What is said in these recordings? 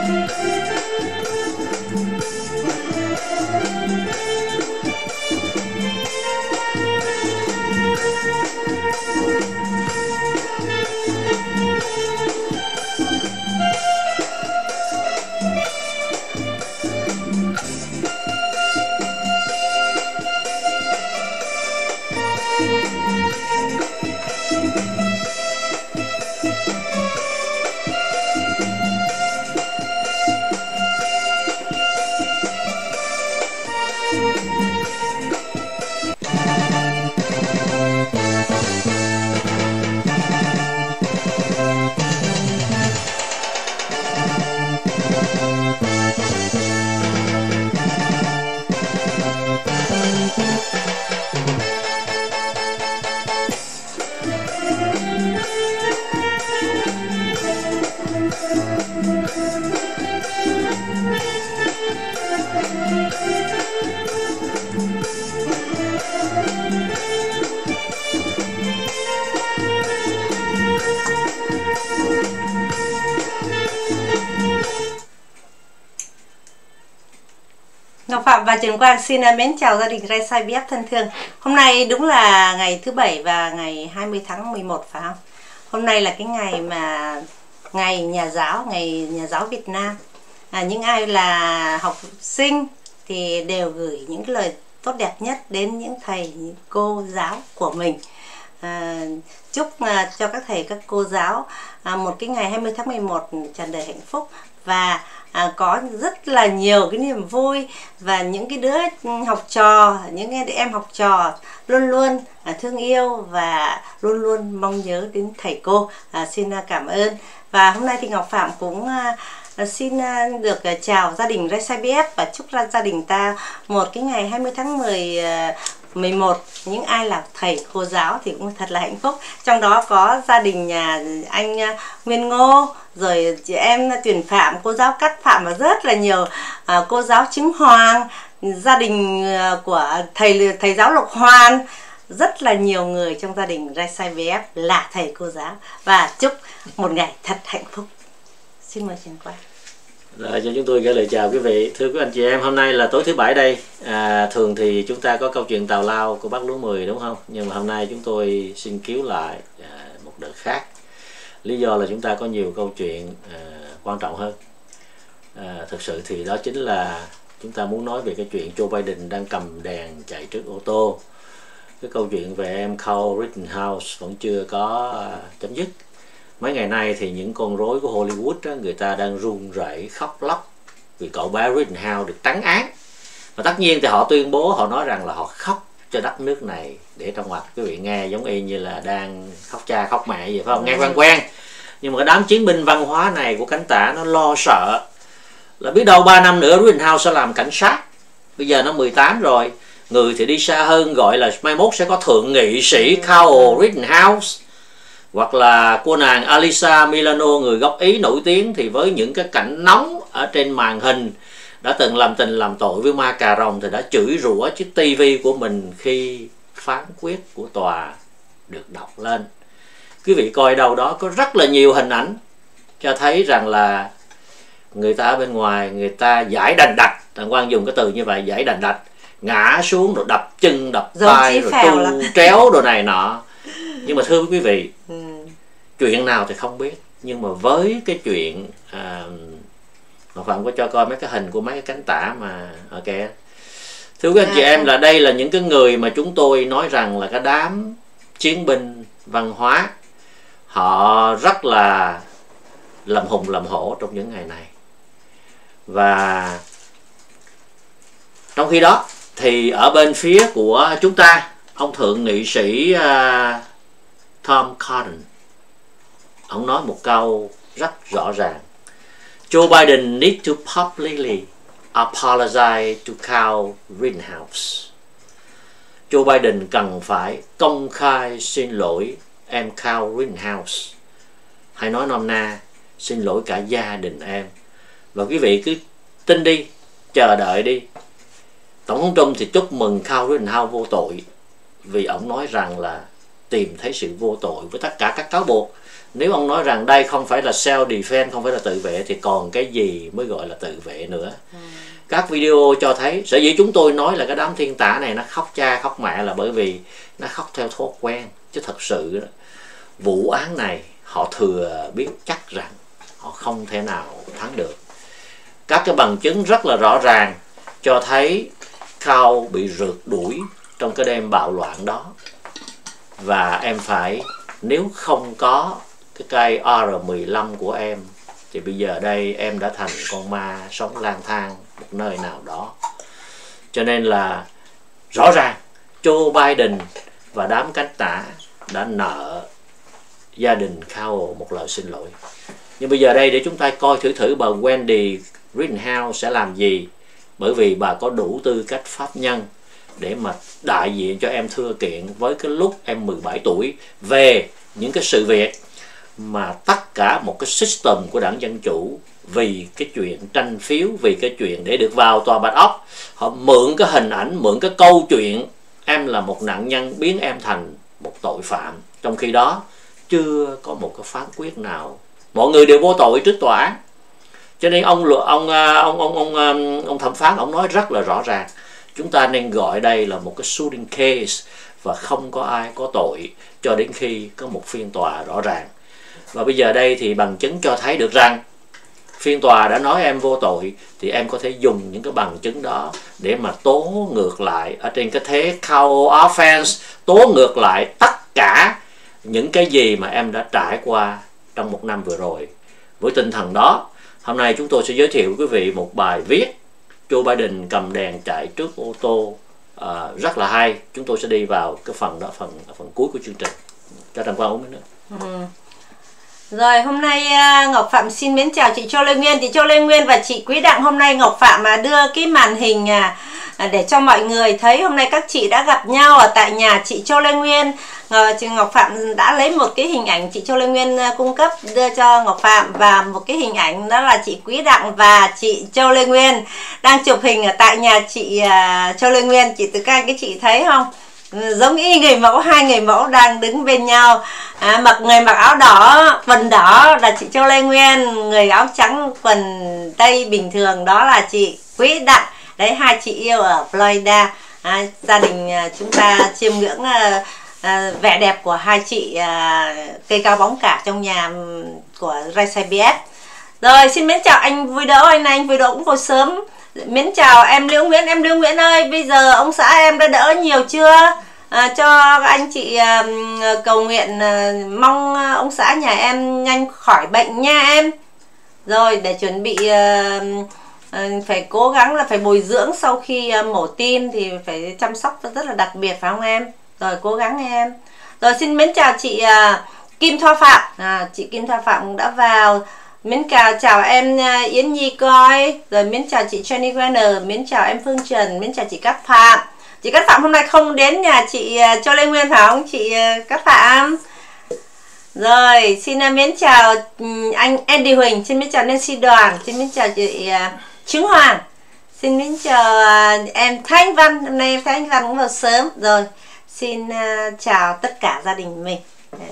Ngọc Phạm và Trần Quang xin mến chào gia đình Ray BF thân thương. Hôm nay đúng là ngày thứ Bảy và ngày 20 tháng 11 phải không? Hôm nay là cái ngày mà ngày nhà giáo Việt Nam. Những ai là học sinh thì đều gửi những cái lời tốt đẹp nhất đến những thầy, những cô giáo của mình. Chúc cho các thầy, các cô giáo một cái ngày 20 tháng 11 tràn đầy hạnh phúc và có rất là nhiều cái niềm vui, và những cái đứa học trò, những cái em học trò luôn luôn thương yêu và luôn luôn mong nhớ đến thầy cô. Xin cảm ơn. Và hôm nay thì Ngọc Phạm cũng xin được chào gia đình Ray BF và chúc gia đình ta một cái ngày 20 tháng 11 những ai là thầy cô giáo thì cũng thật là hạnh phúc. Trong đó có gia đình nhà anh Nguyên Ngô, rồi chị em Tuyển Phạm, cô giáo Cát Phạm và rất là nhiều cô giáo Trứng Hoàng, gia đình của thầy giáo Lộc Hoàn, rất là nhiều người trong gia đình Ray BF là thầy cô giáo, và chúc một ngày thật hạnh phúc. Xin mời Trần Quang. Rồi, cho chúng tôi gửi lời chào quý vị. Thưa quý anh chị em, hôm nay là tối thứ Bảy đây. Thường thì chúng ta có câu chuyện tào lao của bác Lúa 10 đúng không? Nhưng mà hôm nay chúng tôi xin cứu lại một đợt khác. Lý do là chúng ta có nhiều câu chuyện quan trọng hơn. Thực sự thì đó chính là chúng ta muốn nói về cái chuyện Joe Biden đang cầm đèn chạy trước ô tô. Cái câu chuyện về em Kyle Rittenhouse vẫn chưa có chấm dứt. Mấy ngày nay thì những con rối của Hollywood đó, người ta đang run rẩy khóc lóc vì cậu bé Rittenhouse được trắng án. Và tất nhiên thì họ tuyên bố, họ nói rằng là họ khóc cho đất nước này, để trong mặt quý vị nghe giống y như là đang khóc cha khóc mẹ vậy phải không? Nghe quen quen. Nhưng mà cái đám chiến binh văn hóa này của cánh tả nó lo sợ là biết đâu 3 năm nữa Rittenhouse sẽ làm cảnh sát. Bây giờ nó 18 rồi. Người thì đi xa hơn, gọi là mai mốt sẽ có thượng nghị sĩ Kyle Rittenhouse, hoặc là cô nàng Alyssa Milano, người gốc Ý nổi tiếng, thì với những cái cảnh nóng ở trên màn hình đã từng làm tình làm tội với ma cà rồng thì đã chửi rủa chiếc tivi của mình khi phán quyết của tòa được đọc lên. Quý vị coi đâu đó có rất là nhiều hình ảnh cho thấy rằng là người ta ở bên ngoài, người ta giải đành đạch, thằng Quang dùng cái từ như vậy, giải đành đạch, ngã xuống rồi đập chân đập tay rồi tu tréo đồ này nọ. Nhưng mà thưa quý vị, chuyện nào thì không biết, nhưng mà với cái chuyện Ngọc Phạm có cho coi mấy cái hình của mấy cái cánh tả mà ở kìa. Thưa quý anh chị em, là đây là những cái người mà chúng tôi nói rằng là cái đám chiến binh văn hóa, họ rất là làm hùng làm hổ trong những ngày này. Và trong khi đó thì ở bên phía của chúng ta, ông thượng nghị sĩ Tom Cotton, ông nói một câu rất rõ ràng: Joe Biden need to publicly apologize to Kyle Rittenhouse. Joe Biden cần phải công khai xin lỗi em Kyle Rittenhouse. Hay nói nôm na, xin lỗi cả gia đình em. Và quý vị cứ tin đi, chờ đợi đi. Tổng thống Trump thì chúc mừng Kyle Rittenhouse vô tội, vì ông nói rằng là tìm thấy sự vô tội với tất cả các cáo buộc. Nếu ông nói rằng đây không phải là self defense, không phải là tự vệ, thì còn cái gì mới gọi là tự vệ nữa? Các video cho thấy, sở dĩ chúng tôi nói là cái đám thiên tả này nó khóc cha khóc mẹ là bởi vì nó khóc theo thói quen. Chứ thật sự đó, vụ án này họ thừa biết chắc rằng họ không thể nào thắng được. Các cái bằng chứng rất là rõ ràng cho thấy Carl bị rượt đuổi trong cái đêm bạo loạn đó. Và em phải, nếu không có cái cây R15 của em thì bây giờ đây em đã thành con ma sống lang thang một nơi nào đó. Cho nên là rõ ràng Joe Biden và đám cánh tả đã nợ gia đình Carl một lời xin lỗi. Nhưng bây giờ đây để chúng ta coi thử bà Wendy Rittenhouse sẽ làm gì, bởi vì bà có đủ tư cách pháp nhân để mà đại diện cho em thưa kiện với cái lúc em 17 tuổi về những cái sự việc mà tất cả một cái system của đảng Dân Chủ vì cái chuyện tranh phiếu, vì cái chuyện để được vào tòa Bạch Ốc, họ mượn cái hình ảnh, mượn cái câu chuyện em là một nạn nhân biến em thành một tội phạm. Trong khi đó chưa có một cái phán quyết nào, mọi người đều vô tội trước tòa án. Cho nên ông thẩm phán ông nói rất là rõ ràng, chúng ta nên gọi đây là một cái shooting case và không có ai có tội cho đến khi có một phiên tòa rõ ràng. Và bây giờ đây thì bằng chứng cho thấy được rằng phiên tòa đã nói em vô tội, thì em có thể dùng những cái bằng chứng đó để mà tố ngược lại ở trên cái thế counter offense, tố ngược lại tất cả những cái gì mà em đã trải qua trong một năm vừa rồi. Với tinh thần đó, hôm nay chúng tôi sẽ giới thiệu quý vị một bài viết Joe Biden cầm đèn chạy trước ô tô rất là hay. Chúng tôi sẽ đi vào cái phần đó, phần cuối của chương trình. Cho Trần Quang uống miếng nữa. Rồi hôm nay Ngọc Phạm xin mến chào chị Châu Lê Nguyên. Chị Châu Lê Nguyên và chị Quý Đặng, hôm nay Ngọc Phạm đưa cái màn hình để cho mọi người thấy hôm nay các chị đã gặp nhau ở tại nhà chị Châu Lê Nguyên. Chị Ngọc Phạm đã lấy một cái hình ảnh chị Châu Lê Nguyên cung cấp đưa cho Ngọc Phạm, và một cái hình ảnh đó là chị Quý Đặng và chị Châu Lê Nguyên đang chụp hình ở tại nhà chị Châu Lê Nguyên. Chị Từ Canh, cái chị thấy không? Giống y người mẫu, hai người mẫu đang đứng bên nhau. Người mặc áo đỏ, quần đỏ là chị Châu Lê Nguyên, người áo trắng quần tây bình thường đó là chị Quý Đặng. Đấy, hai chị yêu ở Florida. Gia đình chúng ta chiêm ngưỡng vẻ đẹp của hai chị cây cao bóng cả trong nhà của Race IBF. Rồi xin mến chào anh Vui Đỗ, anh Vui Đỗ cũng vô sớm. Mến chào em Liễu Nguyễn. Em Liễu Nguyễn ơi, bây giờ ông xã em đã đỡ nhiều chưa? Cho anh chị cầu nguyện mong ông xã nhà em nhanh khỏi bệnh nha em. Rồi để chuẩn bị phải cố gắng là phải bồi dưỡng sau khi mổ tim thì phải chăm sóc rất là đặc biệt, phải không em? Rồi cố gắng em. Rồi xin mến chào chị Kim Thoa Phạm. Chị Kim Thoa Phạm cũng đã vào. Mến chào em Yến Nhi Coi. Rồi mến chào chị Jenny Werner. Mến chào em Phương Trần. Mến chào chị Cát Phạm. Chị Cát Phạm hôm nay không đến nhà chị Châu Lê Nguyên phải không chị Cát Phạm? Rồi xin mến chào anh Andy Huỳnh. Xin mến chào Nancy Đoàn. Xin mến chào chị Trứng Hoàng. Xin mến chào em Thanh Văn. Hôm nay em Thanh Văn cũng vào sớm. Rồi xin chào tất cả gia đình mình.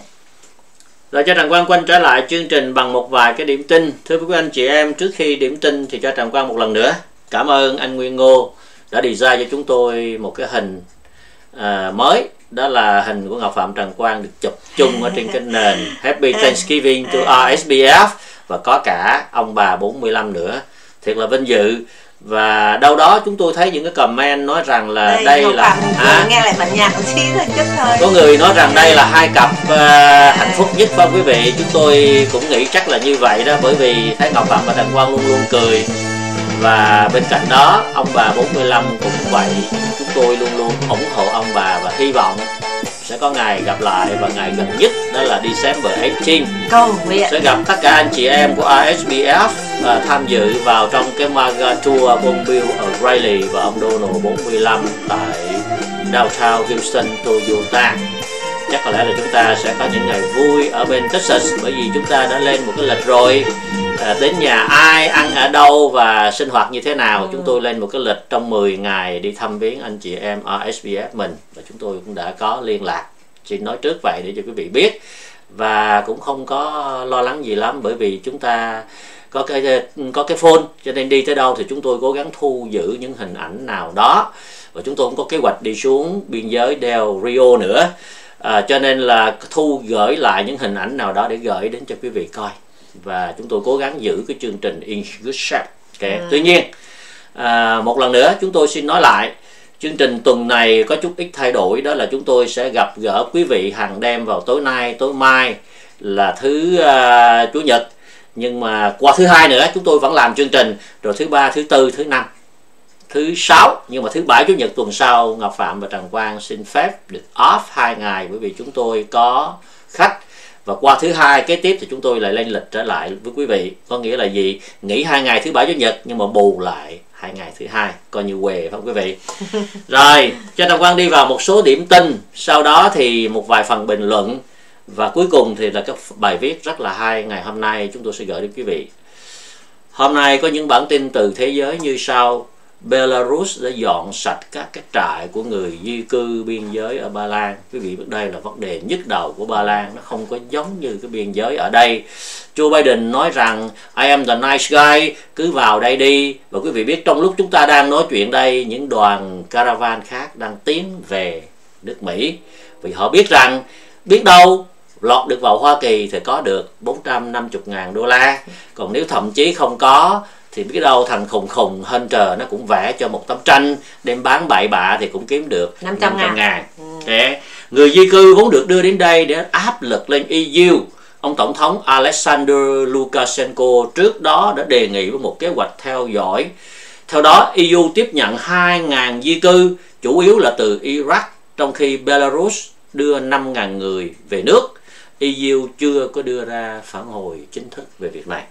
Rồi cho Trần Quang quay trở lại chương trình bằng một vài cái điểm tin. Thưa quý anh chị em, trước khi điểm tin thì cho Trần Quang một lần nữa cảm ơn anh Nguyên Ngô đã design cho chúng tôi một cái hình mới. Đó là hình của Ngọc Phạm Trần Quang được chụp chung ở trên cái nền Happy Thanksgiving to RSBF, và có cả ông bà 45 nữa. Thiệt là vinh dự. Và đâu đó chúng tôi thấy những cái comment nói rằng là đây là nghe lại bản nhạc một xí thôi chút thôi. Có người nói rằng đây là hai cặp hạnh phúc nhất phải không quý vị? Chúng tôi cũng nghĩ chắc là như vậy đó, bởi vì thấy Ngọc Phạm và Trần Quang luôn luôn cười. Và bên cạnh đó ông bà 45 cũng vậy. Chúng tôi luôn luôn ủng hộ ông bà và hy vọng sẽ có ngày gặp lại, và ngày gần nhất đó là December 18 sẽ gặp tất cả anh chị em của RSBF tham dự vào trong cái MAGA Tour của ông Bill O'Reilly và ông Donald 45 tại downtown Houston, Toyota. Chắc có lẽ là chúng ta sẽ có những ngày vui ở bên Texas, bởi vì chúng ta đã lên một cái lịch rồi. Đến nhà ai, ăn ở đâu và sinh hoạt như thế nào. Chúng tôi lên một cái lịch trong 10 ngày đi thăm viếng anh chị em RSBF mình, và chúng tôi cũng đã có liên lạc. Xin nói trước vậy để cho quý vị biết và cũng không có lo lắng gì lắm, bởi vì chúng ta có cái phone, cho nên đi tới đâu thì chúng tôi cố gắng thu giữ những hình ảnh nào đó, và chúng tôi cũng có kế hoạch đi xuống biên giới Del Rio nữa, cho nên là thu gửi lại những hình ảnh nào đó để gửi đến cho quý vị coi, và chúng tôi cố gắng giữ cái chương trình in good shape. Okay. Tuy nhiên một lần nữa chúng tôi xin nói lại, chương trình tuần này có chút ít thay đổi, đó là chúng tôi sẽ gặp gỡ quý vị hàng đêm vào tối nay, tối mai là thứ Chủ nhật, nhưng mà qua thứ Hai nữa chúng tôi vẫn làm chương trình, rồi thứ Ba, thứ Tư, thứ Năm, thứ Sáu, nhưng mà thứ Bảy, Chủ nhật tuần sau Ngọc Phạm và Trần Quang xin phép được off 2 ngày, bởi vì chúng tôi có khách. Và qua thứ Hai kế tiếp thì chúng tôi lại lên lịch trở lại với quý vị. Có nghĩa là gì? Nghỉ 2 ngày thứ Bảy, Chủ nhật, nhưng mà bù lại 2 ngày thứ Hai, coi như què phải không quý vị? Rồi, cho Trần Quang đi vào một số điểm tin, sau đó thì một vài phần bình luận, và cuối cùng thì là các bài viết rất là hay ngày hôm nay chúng tôi sẽ gửi đến quý vị. Hôm nay có những bản tin từ thế giới như sau. Belarus đã dọn sạch các cái trại của người di cư biên giới ở Ba Lan. Quý vị biết đây là vấn đề nhức đầu của Ba Lan, nó không có giống như cái biên giới ở đây. Joe Biden nói rằng I am the nice guy, cứ vào đây đi. Và quý vị biết trong lúc chúng ta đang nói chuyện đây, những đoàn caravan khác đang tiến về nước Mỹ, vì họ biết rằng biết đâu lọt được vào Hoa Kỳ thì có được 450.000 đô la, còn nếu thậm chí không có thì biết đâu thằng khùng Hunter nó cũng vẽ cho một tấm tranh đem bán bậy bạ thì cũng kiếm được 500.000. Người di cư vốn được đưa đến đây để áp lực lên EU. Ông Tổng thống Alexander Lukashenko trước đó đã đề nghị với một kế hoạch theo dõi. Theo đó, EU tiếp nhận 2.000 di cư, chủ yếu là từ Iraq, trong khi Belarus đưa 5.000 người về nước. EU chưa có đưa ra phản hồi chính thức về việc này.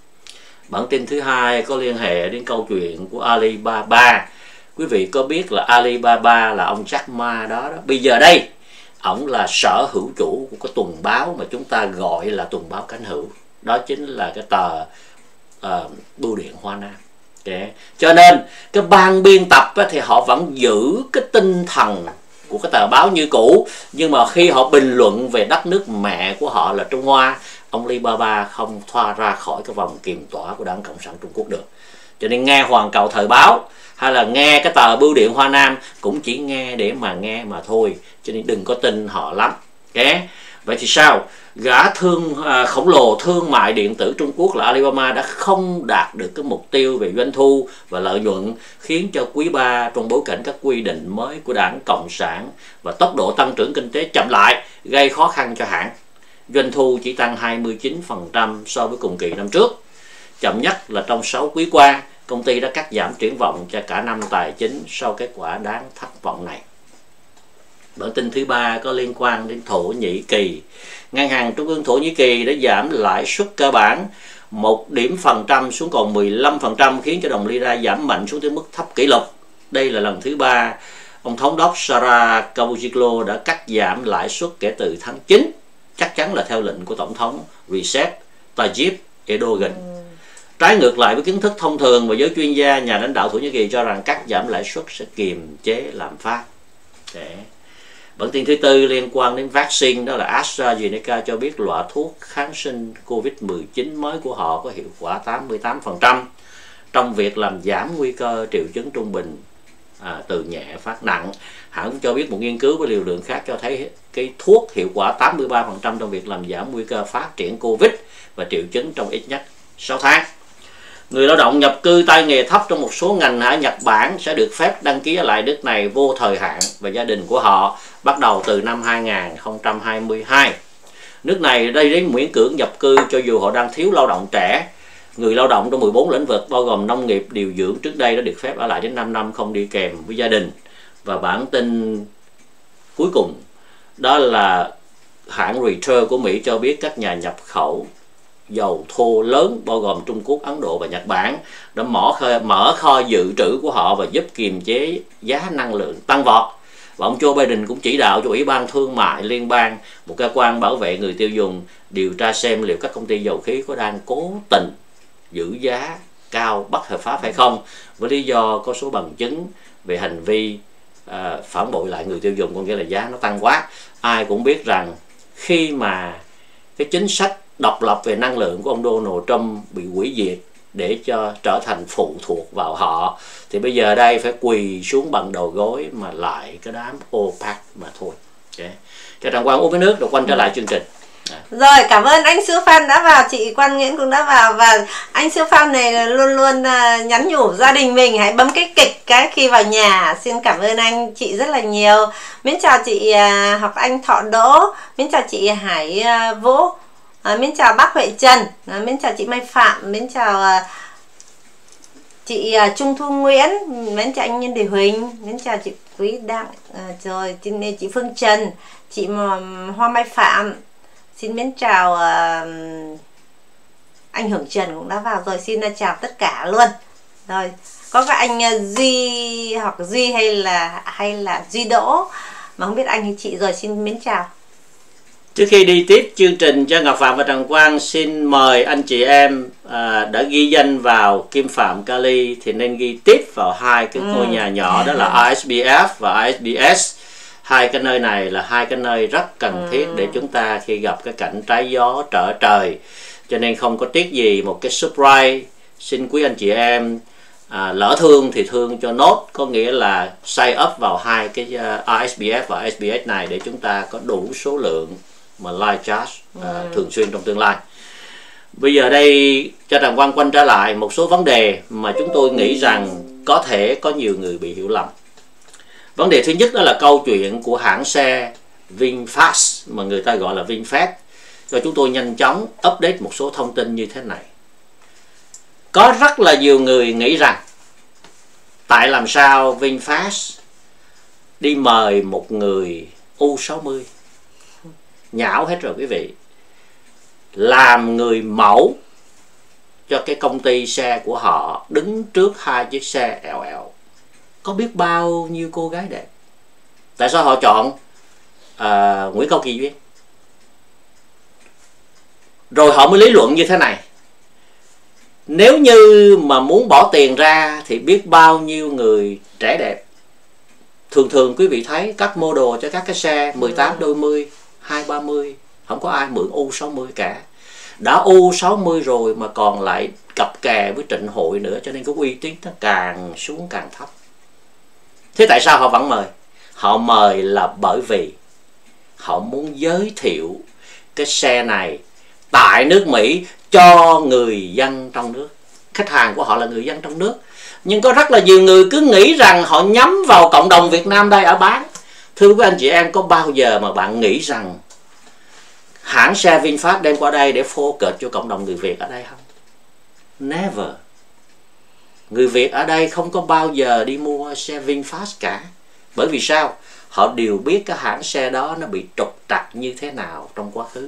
Bản tin thứ hai có liên hệ đến câu chuyện của Alibaba. Quý vị có biết là Alibaba là ông Jack Ma đó. Bây giờ đây, ổng là sở hữu chủ của cái tuần báo mà chúng ta gọi là tuần báo cánh hữu. Đó chính là cái tờ Bưu điện Hoa Nam. Cho nên cái ban biên tập thì họ vẫn giữ cái tinh thần của cái tờ báo như cũ, nhưng mà khi họ bình luận về đất nước mẹ của họ là Trung Hoa, ông Alibaba không thoát ra khỏi cái vòng kiềm tỏa của Đảng Cộng sản Trung Quốc được. Cho nên nghe Hoàn Cầu Thời báo hay là nghe cái tờ Bưu điện Hoa Nam cũng chỉ nghe để mà nghe mà thôi, cho nên đừng có tin họ lắm. Vậy thì sao? Gã khổng lồ thương mại điện tử Trung Quốc là Alibaba đã không đạt được cái mục tiêu về doanh thu và lợi nhuận, khiến cho quý 3 trong bối cảnh các quy định mới của Đảng Cộng sản và tốc độ tăng trưởng kinh tế chậm lại gây khó khăn cho hãng. Doanh thu chỉ tăng 29% so với cùng kỳ năm trước. Chậm nhất là trong 6 quý qua, công ty đã cắt giảm triển vọng cho cả năm tài chính sau kết quả đáng thất vọng này. Bản tin thứ ba có liên quan đến Thổ Nhĩ Kỳ. Ngân hàng Trung ương Thổ Nhĩ Kỳ đã giảm lãi suất cơ bản 1% xuống còn 15%, khiến cho đồng lira giảm mạnh xuống tới mức thấp kỷ lục. Đây là lần thứ ba ông thống đốc Sara Kavuzoglu đã cắt giảm lãi suất kể từ tháng 9, chắc chắn là theo lệnh của Tổng thống Recep Tayyip Erdogan. Trái ngược lại với kiến thức thông thường, và giới chuyên gia, nhà lãnh đạo Thổ Nhĩ Kỳ cho rằng cắt giảm lãi suất sẽ kiềm chế lạm phát. Bản tin thứ tư liên quan đến vaccine, đó là AstraZeneca cho biết loại thuốc kháng sinh COVID-19 mới của họ có hiệu quả 88% trong việc làm giảm nguy cơ triệu chứng trung bình từ nhẹ phát nặng. Hãng cũng cho biết một nghiên cứu với liều lượng khác cho thấy cái thuốc hiệu quả 83% trong việc làm giảm nguy cơ phát triển COVID và triệu chứng trong ít nhất 6 tháng. Người lao động nhập cư tay nghề thấp trong một số ngành ở Nhật Bản sẽ được phép đăng ký ở lại nước này vô thời hạn và gia đình của họ bắt đầu từ năm 2022. Nước này đây đến miễn cưỡng nhập cư cho dù họ đang thiếu lao động trẻ. Người lao động trong 14 lĩnh vực bao gồm nông nghiệp, điều dưỡng trước đây đã được phép ở lại đến 5 năm không đi kèm với gia đình. Và bản tin cuối cùng đó là hãng Reuters của Mỹ cho biết các nhà nhập khẩu dầu thô lớn bao gồm Trung Quốc, Ấn Độ và Nhật Bản đã mở kho dự trữ của họ và giúp kiềm chế giá năng lượng tăng vọt. Và ông Joe Biden cũng chỉ đạo cho Ủy ban Thương mại Liên bang, một cơ quan bảo vệ người tiêu dùng, điều tra xem liệu các công ty dầu khí có đang cố tình giữ giá cao bất hợp pháp hay không, với lý do có số bằng chứng về hành vi phản bội lại người tiêu dùng, có nghĩa là giá nó tăng quá. Ai cũng biết rằng khi mà cái chính sách độc lập về năng lượng của ông Donald Trump bị hủy diệt để cho trở thành phụ thuộc vào họ, thì bây giờ đây phải quỳ xuống bằng đầu gối mà lại cái đám OPEC mà thôi. Cho Trần Quang uống cái nước rồi quay trở lại chương trình. Rồi, cảm ơn anh Sư Phan đã vào, chị Quan Nguyễn cũng đã vào, và anh Sư Phan này luôn luôn nhắn nhủ gia đình mình hãy bấm cái kịch cái khi vào nhà. Xin cảm ơn anh chị rất là nhiều. Mến chào chị hoặc anh Thọ Đỗ, mến chào chị Hải Vũ, mến chào bác Huệ Trần, mến chào chị Mai Phạm, mến chào chị Trung Thu Nguyễn, mến chào anh Nhân Đề Huỳnh, mến chào chị Quý Đặng, rồi chị Phương Trần, chị Hoa Mai Phạm. Xin mến chào anh Hưởng Trần cũng đã vào rồi, xin chào tất cả luôn. Rồi, có các anh Duy hoặc Duy hay là Duy Đỗ mà không biết anh hay chị rồi, xin mến chào. Trước khi đi tiếp chương trình cho Ngọc Phạm và Trần Quang, xin mời anh chị em đã ghi danh vào Kim Phạm Kali thì nên ghi tiếp vào hai cái ngôi nhà nhỏ, đó là ISBF và ISBS. Hai cái nơi này là hai cái nơi rất cần thiết để chúng ta khi gặp cái cảnh trái gió trở trời. Cho nên không có tiếc gì một cái surprise. Xin quý anh chị em lỡ thương thì thương cho nốt, có nghĩa là sign up vào hai cái ISBF và ISBS này để chúng ta có đủ số lượng mà live charge thường xuyên trong tương lai. Bây giờ đây cho Trần Quang quay trở lại một số vấn đề mà chúng tôi nghĩ rằng có thể có nhiều người bị hiểu lầm. Vấn đề thứ nhất đó là câu chuyện của hãng xe VinFast mà người ta gọi là VinFast. Rồi chúng tôi nhanh chóng update một số thông tin như thế này. Có rất là nhiều người nghĩ rằng tại làm sao VinFast đi mời một người U60, nhão hết rồi quý vị, làm người mẫu cho cái công ty xe của họ, đứng trước hai chiếc xe ẻo ẻo. Có biết bao nhiêu cô gái đẹp. Tại sao họ chọn Nguyễn Cao Kỳ Duyên? Rồi họ mới lý luận như thế này: nếu như mà muốn bỏ tiền ra thì biết bao nhiêu người trẻ đẹp. Thường thường quý vị thấy các model cho các cái xe 18 đôi 10, 230, không có ai mượn U60 cả. Đã U60 rồi mà còn lại cặp kè với Trịnh Hội nữa, cho nên cái uy tín nó càng xuống càng thấp. Thế tại sao họ vẫn mời? Họ mời là bởi vì họ muốn giới thiệu cái xe này tại nước Mỹ cho người dân trong nước. Khách hàng của họ là người dân trong nước. Nhưng có rất là nhiều người cứ nghĩ rằng họ nhắm vào cộng đồng Việt Nam đây ở bán. Thưa quý anh chị em, có bao giờ mà bạn nghĩ rằng hãng xe VinFast đem qua đây để focus cho cộng đồng người Việt ở đây không? Never. Người Việt ở đây không có bao giờ đi mua xe VinFast cả. Bởi vì sao? Họ đều biết cái hãng xe đó nó bị trục trặc như thế nào trong quá khứ.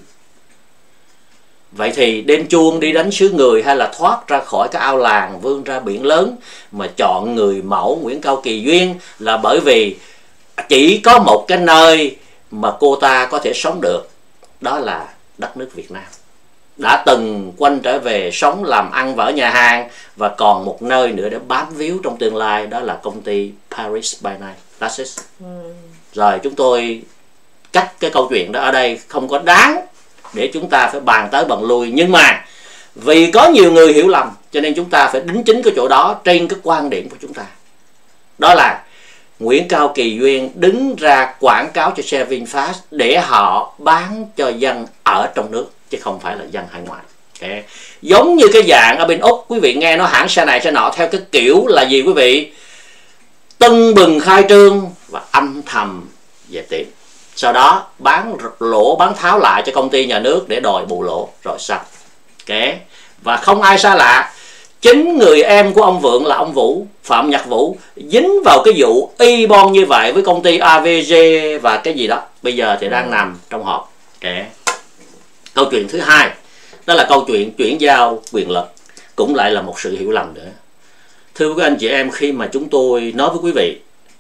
Vậy thì đêm chuông đi đánh xứ người hay là thoát ra khỏi cái ao làng vươn ra biển lớn mà chọn người mẫu Nguyễn Cao Kỳ Duyên là bởi vì chỉ có một cái nơi mà cô ta có thể sống được, đó là đất nước Việt Nam. Đã từng quay trở về sống làm ăn và ở nhà hàng, và còn một nơi nữa để bám víu trong tương lai, đó là công ty Paris by Night. That's it. Rồi chúng tôi cắt cái câu chuyện đó ở đây, không có đáng để chúng ta phải bàn tới bàn lui. Nhưng mà vì có nhiều người hiểu lầm cho nên chúng ta phải đính chính cái chỗ đó trên cái quan điểm của chúng ta. Đó là Nguyễn Cao Kỳ Duyên đứng ra quảng cáo cho xe VinFast để họ bán cho dân ở trong nước, chứ không phải là dân hải ngoại. Okay. Giống như cái dạng ở bên Úc, quý vị nghe nó hãng xe này xe nọ theo cái kiểu là gì quý vị? Tưng bừng khai trương và âm thầm về tiền. Sau đó bán lỗ, bán tháo lại cho công ty nhà nước để đòi bù lỗ rồi xong. Okay. Và không ai xa lạ, chính người em của ông Vượng là ông Vũ, Phạm Nhật Vũ, dính vào cái vụ y bon như vậy với công ty AVG và cái gì đó. Bây giờ thì đang nằm trong họp. Okay. Câu chuyện thứ hai, đó là câu chuyện chuyển giao quyền lực, cũng lại là một sự hiểu lầm nữa. Thưa quý anh chị em, khi mà chúng tôi nói với quý vị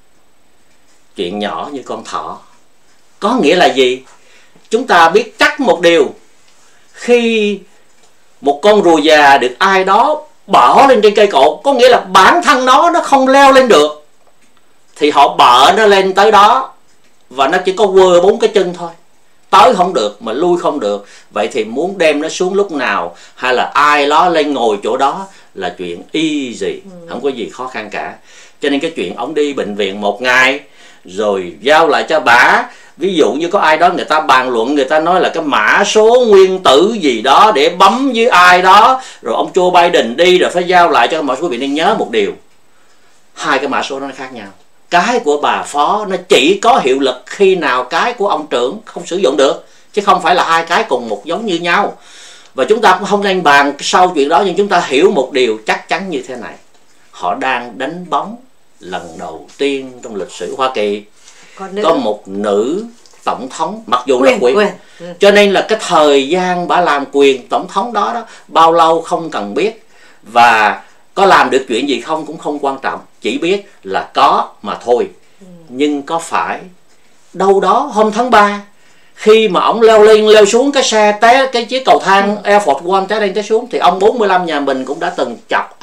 chuyện nhỏ như con thỏ, có nghĩa là gì? Chúng ta biết chắc một điều, khi một con rùa già được ai đó bỏ lên trên cây cột, có nghĩa là bản thân nó không leo lên được, thì họ bợ nó lên tới đó và nó chỉ có quơ 4 cái chân thôi. tới không được mà lui không được. Vậy thì muốn đem nó xuống lúc nào hay là ai đó lên ngồi chỗ đó là chuyện easy, không có gì khó khăn cả. Cho nên cái chuyện ông đi bệnh viện 1 ngày rồi giao lại cho bả, ví dụ như có ai đó người ta bàn luận, người ta nói là cái mã số nguyên tử gì đó để bấm với ai đó, rồi ông Joe Biden đi rồi phải giao lại cho mọi quý vị nên nhớ một điều, 2 cái mã số nó khác nhau. Cái của bà Phó nó chỉ có hiệu lực khi nào cái của ông trưởng không sử dụng được, chứ không phải là 2 cái cùng một giống như nhau. Và chúng ta cũng không nên bàn sau chuyện đó, nhưng chúng ta hiểu một điều chắc chắn như thế này: họ đang đánh bóng lần đầu tiên trong lịch sử Hoa Kỳ có một nữ tổng thống, mặc dù là quyền. Cho nên là cái thời gian bà làm quyền tổng thống đó bao lâu không cần biết, và có làm được chuyện gì không cũng không quan trọng, chỉ biết là có mà thôi. Nhưng có phải đâu đó hôm tháng 3 khi mà ông leo lên leo xuống cái xe té cái chiếc cầu thang Air Force One té lên té xuống, thì ông 45 nhà mình cũng đã từng chọc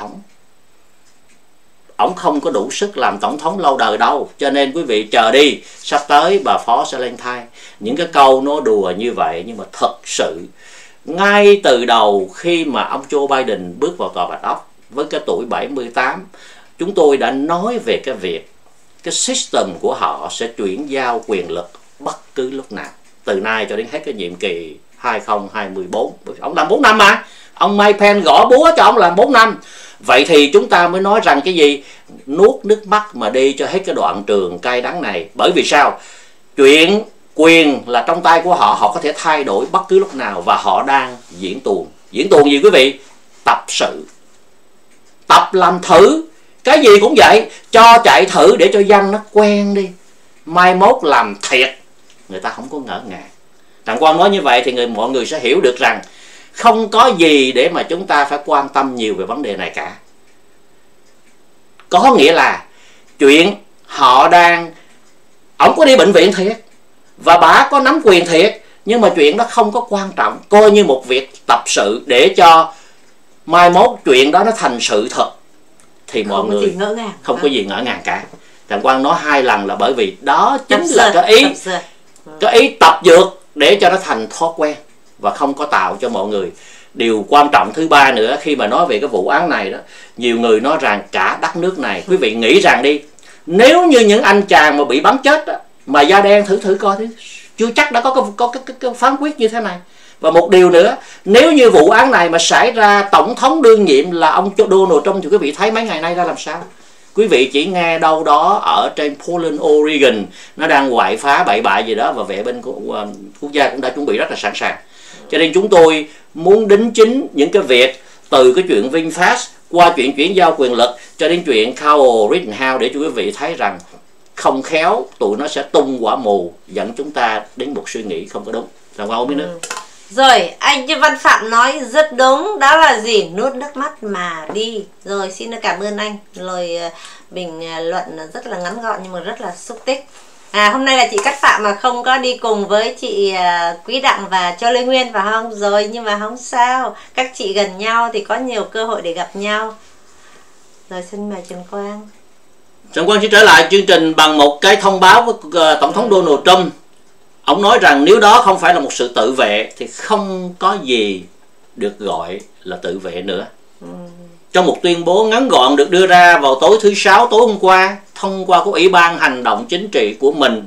ổng không có đủ sức làm tổng thống lâu đời đâu. Cho nên quý vị chờ đi, sắp tới bà Phó sẽ lên thay. Những cái câu nói đùa như vậy, nhưng mà thật sự ngay từ đầu khi mà ông Joe Biden bước vào tòa Bạch Ốc với cái tuổi 78, chúng tôi đã nói về cái việc cái system của họ sẽ chuyển giao quyền lực bất cứ lúc nào, từ nay cho đến hết cái nhiệm kỳ 2024. Ông làm 4 năm mà, ông Mike Pence gõ búa cho ông làm 4 năm. Vậy thì chúng ta mới nói rằng cái gì? Nuốt nước mắt mà đi cho hết cái đoạn trường cay đắng này. Bởi vì sao? Chuyện quyền là trong tay của họ, họ có thể thay đổi bất cứ lúc nào, và họ đang diễn tuồng. Diễn tuồng gì quý vị? Tập sự, tập làm thử. Cái gì cũng vậy, cho chạy thử để cho dân nó quen đi, mai mốt làm thiệt người ta không có ngỡ ngàng. Đặng Quang nói như vậy thì mọi người sẽ hiểu được rằng không có gì để mà chúng ta phải quan tâm nhiều về vấn đề này cả. Có nghĩa là chuyện họ ổng có đi bệnh viện thiệt và bà có nắm quyền thiệt, nhưng mà chuyện đó không có quan trọng, coi như một việc tập sự để cho mai mốt chuyện đó nó thành sự thật thì mọi người không có gì ngỡ ngàng cả. Đặng Quang nói 2 lần là bởi vì đó chính là cái ý tập dược để cho nó thành thói quen và không có tạo cho mọi người. Điều quan trọng thứ 3 nữa, khi mà nói về cái vụ án này đó, nhiều người nói rằng cả đất nước này, quý vị nghĩ rằng đi, nếu như những anh chàng mà bị bắn chết đó, mà da đen thử coi thì chưa chắc đã có cái phán quyết như thế này. Và một điều nữa, nếu như vụ án này mà xảy ra tổng thống đương nhiệm là ông Donald Trump thì quý vị thấy mấy ngày nay ra làm sao? Quý vị chỉ nghe đâu đó ở trên Portland, Oregon nó đang ngoại phá bậy bạ gì đó, và vệ binh của quốc gia cũng đã chuẩn bị rất là sẵn sàng. Cho nên chúng tôi muốn đính chính những cái việc từ cái chuyện VinFast qua chuyện chuyển giao quyền lực cho đến chuyện Kyle Rittenhouse, để cho quý vị thấy rằng không khéo tụi nó sẽ tung quả mù dẫn chúng ta đến một suy nghĩ không có đúng. Làm không biết nữa. Rồi, anh Văn Phạm nói rất đúng, đó là gì? Nuốt nước mắt mà đi. Rồi, xin cảm ơn anh. Lời bình luận rất là ngắn gọn nhưng mà rất là xúc tích. Hôm nay là chị Cát Phạm mà không có đi cùng với chị Quý Đặng và Cho Lê Nguyên phải không? Rồi, nhưng mà không sao. Các chị gần nhau thì có nhiều cơ hội để gặp nhau. Rồi, xin mời Trần Quang. Trần Quang sẽ trở lại chương trình bằng một cái thông báo của Tổng thống Donald Trump. Ông nói rằng nếu đó không phải là một sự tự vệ thì không có gì được gọi là tự vệ nữa. Trong một tuyên bố ngắn gọn được đưa ra vào tối thứ Sáu tối hôm qua, thông qua của Ủy ban Hành động Chính trị của mình,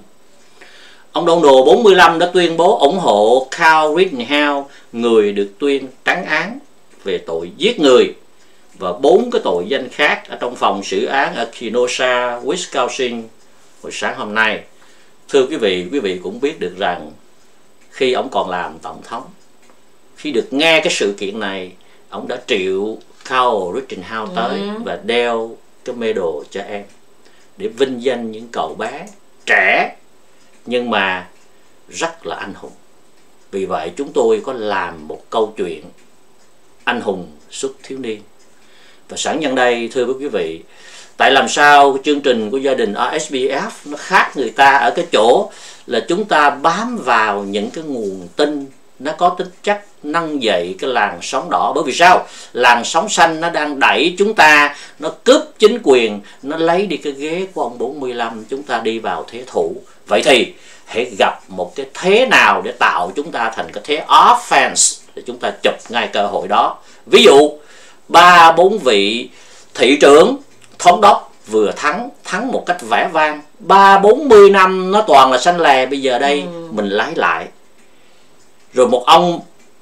ông Donald 45 đã tuyên bố ủng hộ Kyle Rittenhouse, người được tuyên trắng án về tội giết người, và 4 cái tội danh khác ở trong phòng xử án ở Kenosha, Wisconsin hồi sáng hôm nay. Thưa quý vị cũng biết được rằng khi ông còn làm tổng thống, khi được nghe cái sự kiện này, ông đã triệu Kyle Rittenhouse tới và đeo cái medal cho em để vinh danh những cậu bé trẻ nhưng mà rất là anh hùng. Vì vậy chúng tôi có làm một câu chuyện anh hùng suốt thiếu niên. Và sẵn nhân đây thưa với quý vị, tại làm sao chương trình của gia đình RSBF nó khác người ta ở cái chỗ là chúng ta bám vào những cái nguồn tin nó có tính chất nâng dậy cái làn sóng đỏ. Bởi vì sao? Làn sóng xanh nó đang đẩy chúng ta, nó cướp chính quyền, nó lấy đi cái ghế của ông 45, chúng ta đi vào thế thủ. Vậy thì hãy gặp một cái thế nào để tạo chúng ta thành cái thế offense để chúng ta chụp ngay cơ hội đó. Ví dụ 3-4 vị thị trưởng thống đốc vừa thắng một cách vẻ vang, 30-40 năm nó toàn là xanh lè, bây giờ đây mình lái lại. Rồi một ông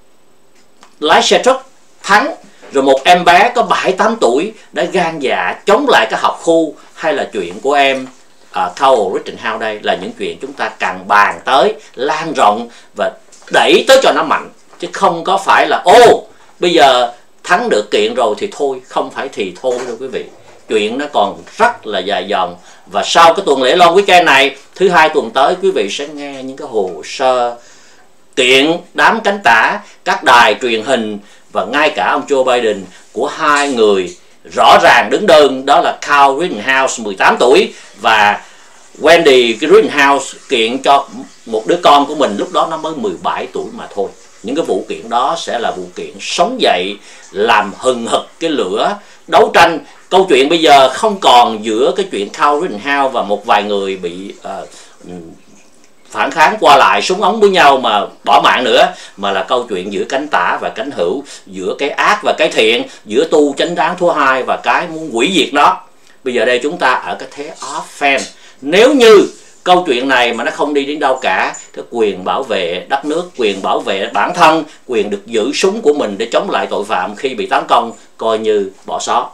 lái xe truck thắng, rồi một em bé có 7-8 tuổi đã gan dạ chống lại cái học khu, hay là chuyện của em Kyle Rittenhouse. Đây là những chuyện chúng ta càng bàn tới, lan rộng và đẩy tới cho nó mạnh, chứ không có phải là bây giờ thắng được kiện rồi thì thôi. Không phải thì thôi đâu quý vị, chuyện nó còn rất là dài dòng. Và sau cái tuần lễ Long Weekend này, thứ Hai tuần tới quý vị sẽ nghe những cái hồ sơ kiện đám cánh tả, các đài truyền hình và ngay cả ông Joe Biden của hai người rõ ràng đứng đơn, đó là Kyle Rittenhouse 18 tuổi và Wendy Rittenhouse kiện cho một đứa con của mình lúc đó nó mới 17 tuổi mà thôi. Những cái vụ kiện đó sẽ là vụ kiện sống dậy, làm hừng hực cái lửa đấu tranh. Câu chuyện bây giờ không còn giữa cái chuyện Kyle Rittenhouse và một vài người bị phản kháng qua lại súng ống với nhau mà bỏ mạng nữa, mà là câu chuyện giữa cánh tả và cánh hữu, giữa cái ác và cái thiện, giữa tu chánh đáng thứ hai và cái muốn hủy diệt nó. Bây giờ đây chúng ta ở cái thế offense. Nếu như câu chuyện này mà nó không đi đến đâu cả, cái quyền bảo vệ đất nước, quyền bảo vệ bản thân, quyền được giữ súng của mình để chống lại tội phạm khi bị tấn công, coi như bỏ sót.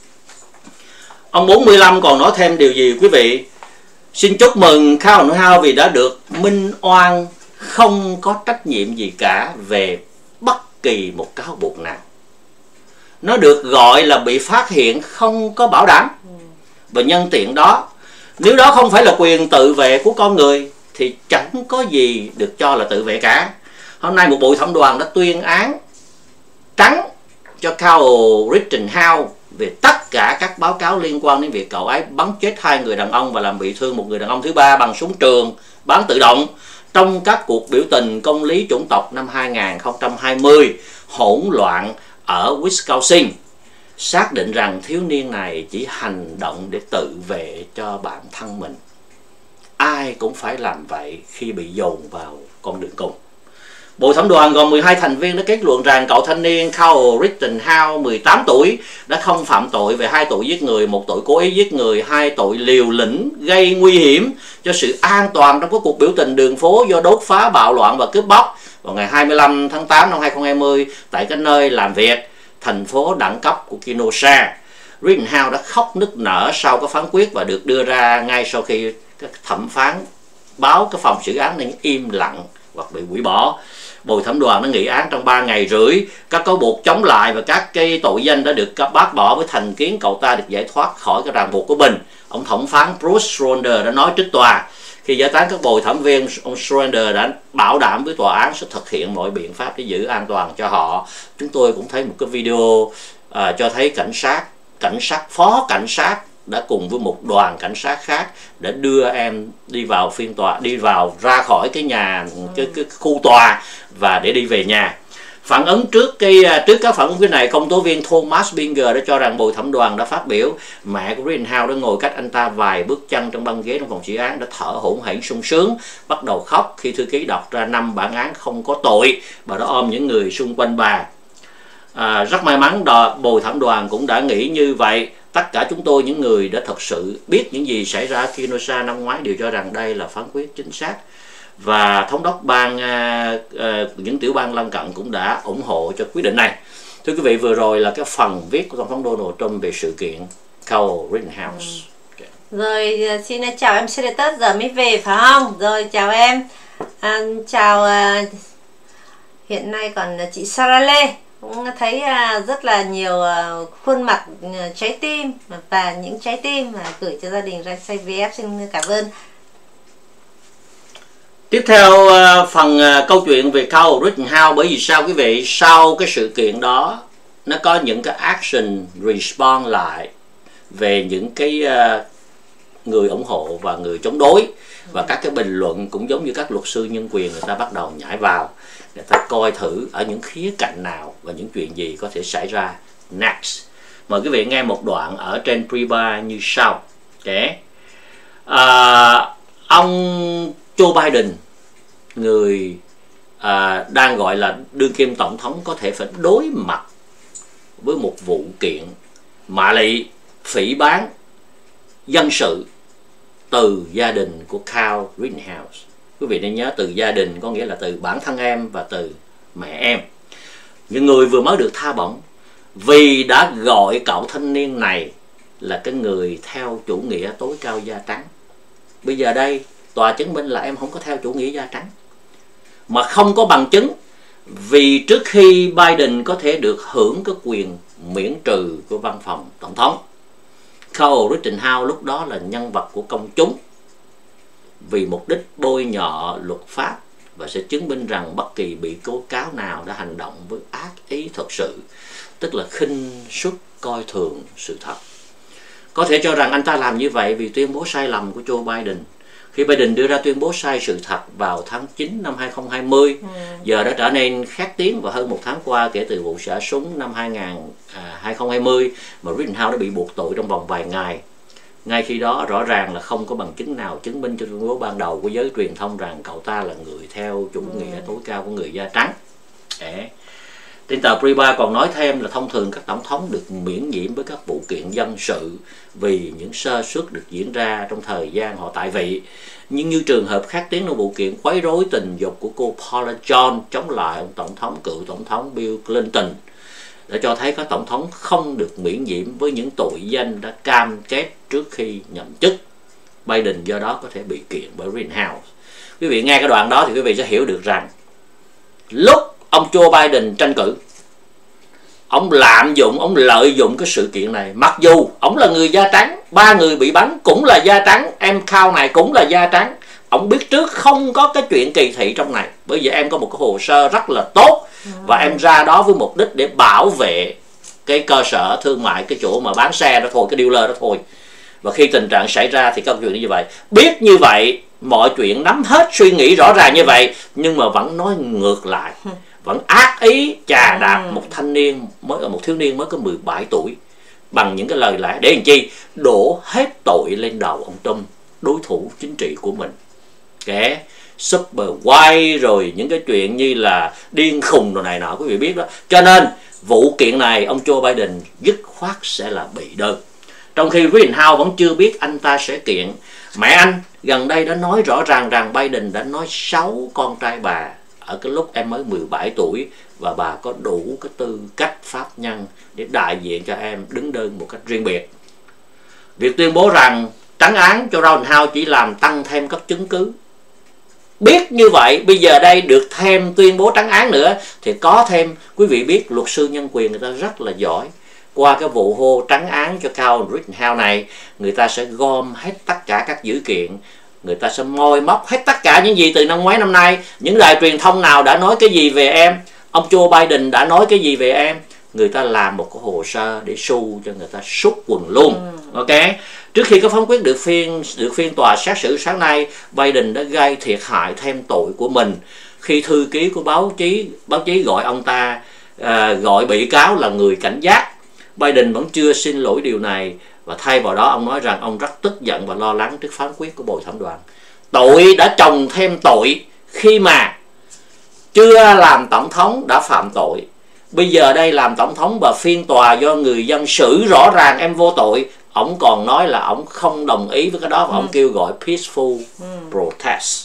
Ông 45 còn nói thêm điều gì quý vị? Xin chúc mừng Kyle Rittenhouse vì đã được minh oan, không có trách nhiệm gì cả về bất kỳ một cáo buộc nào. Nó được gọi là bị phát hiện không có bảo đảm. Và nhân tiện đó, nếu đó không phải là quyền tự vệ của con người thì chẳng có gì được cho là tự vệ cả. Hôm nay một bồi thẩm đoàn đã tuyên án trắng cho Kyle Rittenhouse về tất cả các báo cáo liên quan đến việc cậu ấy bắn chết 2 người đàn ông và làm bị thương một người đàn ông thứ ba bằng súng trường bắn tự động trong các cuộc biểu tình công lý chủng tộc năm 2020 hỗn loạn ở Wisconsin. Xác định rằng thiếu niên này chỉ hành động để tự vệ cho bản thân mình. Ai cũng phải làm vậy khi bị dồn vào con đường cùng. Bộ thẩm đoàn gồm 12 thành viên đã kết luận rằng cậu thanh niên Kyle Rittenhouse 18 tuổi đã không phạm tội về 2 tội giết người, 1 tội cố ý giết người, 2 tội liều lĩnh gây nguy hiểm cho sự an toàn trong các cuộc biểu tình đường phố do đốt phá, bạo loạn và cướp bóc vào ngày 25 tháng 8 năm 2020 tại cái nơi làm việc, thành phố đẳng cấp của Kenosha. Rittenhouse đã khóc nức nở sau cái phán quyết và được đưa ra ngay sau khi các thẩm phán báo cái phòng xử án nên im lặng hoặc bị hủy bỏ. Bồi thẩm đoàn đã nghị án trong 3 ngày rưỡi. Các cáo buộc chống lại và các cái tội danh đã được bác bỏ với thành kiến cậu ta được giải thoát khỏi cái ràng buộc của mình. Ông thẩm phán Bruce Schroeder đã nói trước tòa. Khi giải tán các bồi thẩm viên, ông Schroeder đã bảo đảm với tòa án sẽ thực hiện mọi biện pháp để giữ an toàn cho họ. Chúng tôi cũng thấy một cái video cho thấy phó cảnh sát đã cùng với một đoàn cảnh sát khác để đưa em đi vào phiên tòa, ra khỏi cái nhà, cái khu tòa và để đi về nhà. Phản ứng trước các phản ứng cái này, công tố viên Thomas Binger đã cho rằng bồi thẩm đoàn đã phát biểu mẹ của Rittenhouse đã ngồi cách anh ta vài bước chân trong băng ghế trong phòng xử án, đã thở hổn hển sung sướng, bắt đầu khóc khi thư ký đọc ra 5 bản án không có tội. Bà đã ôm những người xung quanh bà. Rất may mắn bồi thẩm đoàn cũng đã nghĩ như vậy. Tất cả chúng tôi, những người đã thật sự biết những gì xảy ra ở Kenosha năm ngoái, đều cho rằng đây là phán quyết chính xác. Và thống đốc bang, những tiểu bang lân cận cũng đã ủng hộ cho quyết định này. Thưa quý vị, vừa rồi là cái phần viết của Tổng thống Donald Trump về sự kiện Kyle Rittenhouse. Rồi xin chào em Senator, giờ mới về phải không? Rồi chào em. Chào hiện nay còn chị Sarah Lê. Cũng thấy rất là nhiều khuôn mặt trái tim và những trái tim mà gửi cho gia đình RCVF. Xin cảm ơn. Tiếp theo phần câu chuyện về Kyle Rittenhouse. Bởi vì sao quý vị? Sau cái sự kiện đó, nó có những cái action respond lại về những cái người ủng hộ và người chống đối. Và các cái bình luận cũng giống như các luật sư nhân quyền, người ta bắt đầu nhảy vào, người ta coi thử ở những khía cạnh nào và những chuyện gì có thể xảy ra next. Mời quý vị nghe một đoạn ở trên Pre-Bar như sau. ông Joe Biden, người đang gọi là đương kim tổng thống, có thể phải đối mặt với một vụ kiện mạ lị phỉ báng dân sự từ gia đình của Kyle Rittenhouse. Quý vị nên nhớ, từ gia đình có nghĩa là từ bản thân em và từ mẹ em. Những người vừa mới được tha bổng vì đã gọi cậu thanh niên này là cái người theo chủ nghĩa tối cao da trắng. Bây giờ đây tòa chứng minh là em không có theo chủ nghĩa da trắng, mà không có bằng chứng. Vì trước khi Biden có thể được hưởng cái quyền miễn trừ của văn phòng tổng thống, Kyle Rittenhouse lúc đó là nhân vật của công chúng vì mục đích bôi nhọ luật pháp, và sẽ chứng minh rằng bất kỳ bị tố cáo nào đã hành động với ác ý thật sự, tức là khinh suất coi thường sự thật. Có thể cho rằng anh ta làm như vậy vì tuyên bố sai lầm của Joe Biden. Khi Biden đưa ra tuyên bố sai sự thật vào tháng 9 năm 2020, giờ đã trở nên khét tiếng, và hơn một tháng qua kể từ vụ xả súng năm 2020 mà Rittenhouse đã bị buộc tội trong vòng vài ngày. Ngay khi đó rõ ràng là không có bằng chứng nào chứng minh cho tuyên bố ban đầu của giới truyền thông rằng cậu ta là người theo chủ nghĩa tối cao của người da trắng. Trên tờ Priba còn nói thêm là thông thường các tổng thống được miễn nhiễm với các vụ kiện dân sự vì những sơ suất được diễn ra trong thời gian họ tại vị. Nhưng như trường hợp khác tiếng trong vụ kiện quấy rối tình dục của cô Paula Jones chống lại ông cựu tổng thống Bill Clinton, đã cho thấy các tổng thống không được miễn nhiễm với những tội danh đã cam kết trước khi nhậm chức. Biden do đó có thể bị kiện bởi Rittenhouse. Quý vị nghe cái đoạn đó thì quý vị sẽ hiểu được rằng lúc ông Joe Biden tranh cử, ông lạm dụng, ông lợi dụng cái sự kiện này. Mặc dù ông là người da trắng, 3 người bị bắn cũng là da trắng, em Kyle này cũng là da trắng. Ông biết trước không có cái chuyện kỳ thị trong này, bởi vì em có một cái hồ sơ rất là tốt, và em ra đó với mục đích để bảo vệ cái cơ sở thương mại, cái chỗ mà bán xe đó thôi, cái dealer đó thôi. Và khi tình trạng xảy ra thì câu chuyện như vậy. Biết như vậy, mọi chuyện nắm hết, suy nghĩ rõ ràng như vậy, nhưng mà vẫn nói ngược lại, vẫn ác ý chà đạp một thiếu niên mới có 17 tuổi bằng những cái lời lẽ để làm chi? Đổ hết tội lên đầu ông Trump, đối thủ chính trị của mình. Kẻ super white rồi những cái chuyện như là điên khùng rồi này nọ, quý vị biết đó. Cho nên vụ kiện này ông Joe Biden dứt khoát sẽ là bị đơn. Trong khi Rittenhouse vẫn chưa biết anh ta sẽ kiện. Mẹ anh gần đây đã nói rõ ràng rằng Biden đã nói xấu con trai bà ở cái lúc em mới 17 tuổi, và bà có đủ cái tư cách pháp nhân để đại diện cho em đứng đơn một cách riêng biệt. Việc tuyên bố rằng trắng án cho Rittenhouse chỉ làm tăng thêm các chứng cứ. Biết như vậy, bây giờ đây được thêm tuyên bố trắng án nữa thì có thêm, quý vị biết luật sư nhân quyền người ta rất là giỏi. Qua cái vụ hô trắng án cho Kyle Rittenhouse này, người ta sẽ gom hết tất cả các dữ kiện, người ta sẽ moi móc hết tất cả những gì từ năm ngoái năm nay. Những đài truyền thông nào đã nói cái gì về em, ông Joe Biden đã nói cái gì về em, người ta làm một cái hồ sơ để su cho người ta sút quần luôn. Ok. Trước khi có phán quyết được phiên tòa xét xử sáng nay, Biden đã gây thiệt hại thêm tội của mình khi thư ký của báo chí gọi ông ta gọi bị cáo là người cảnh giác. Biden vẫn chưa xin lỗi điều này, và thay vào đó ông nói rằng ông rất tức giận và lo lắng trước phán quyết của bồi thẩm đoàn. Tội đã chồng thêm tội khi mà chưa làm tổng thống đã phạm tội. Bây giờ đây làm tổng thống và phiên tòa do người dân xử rõ ràng em vô tội, ông còn nói là ông không đồng ý với cái đó, và ông kêu gọi peaceful protest.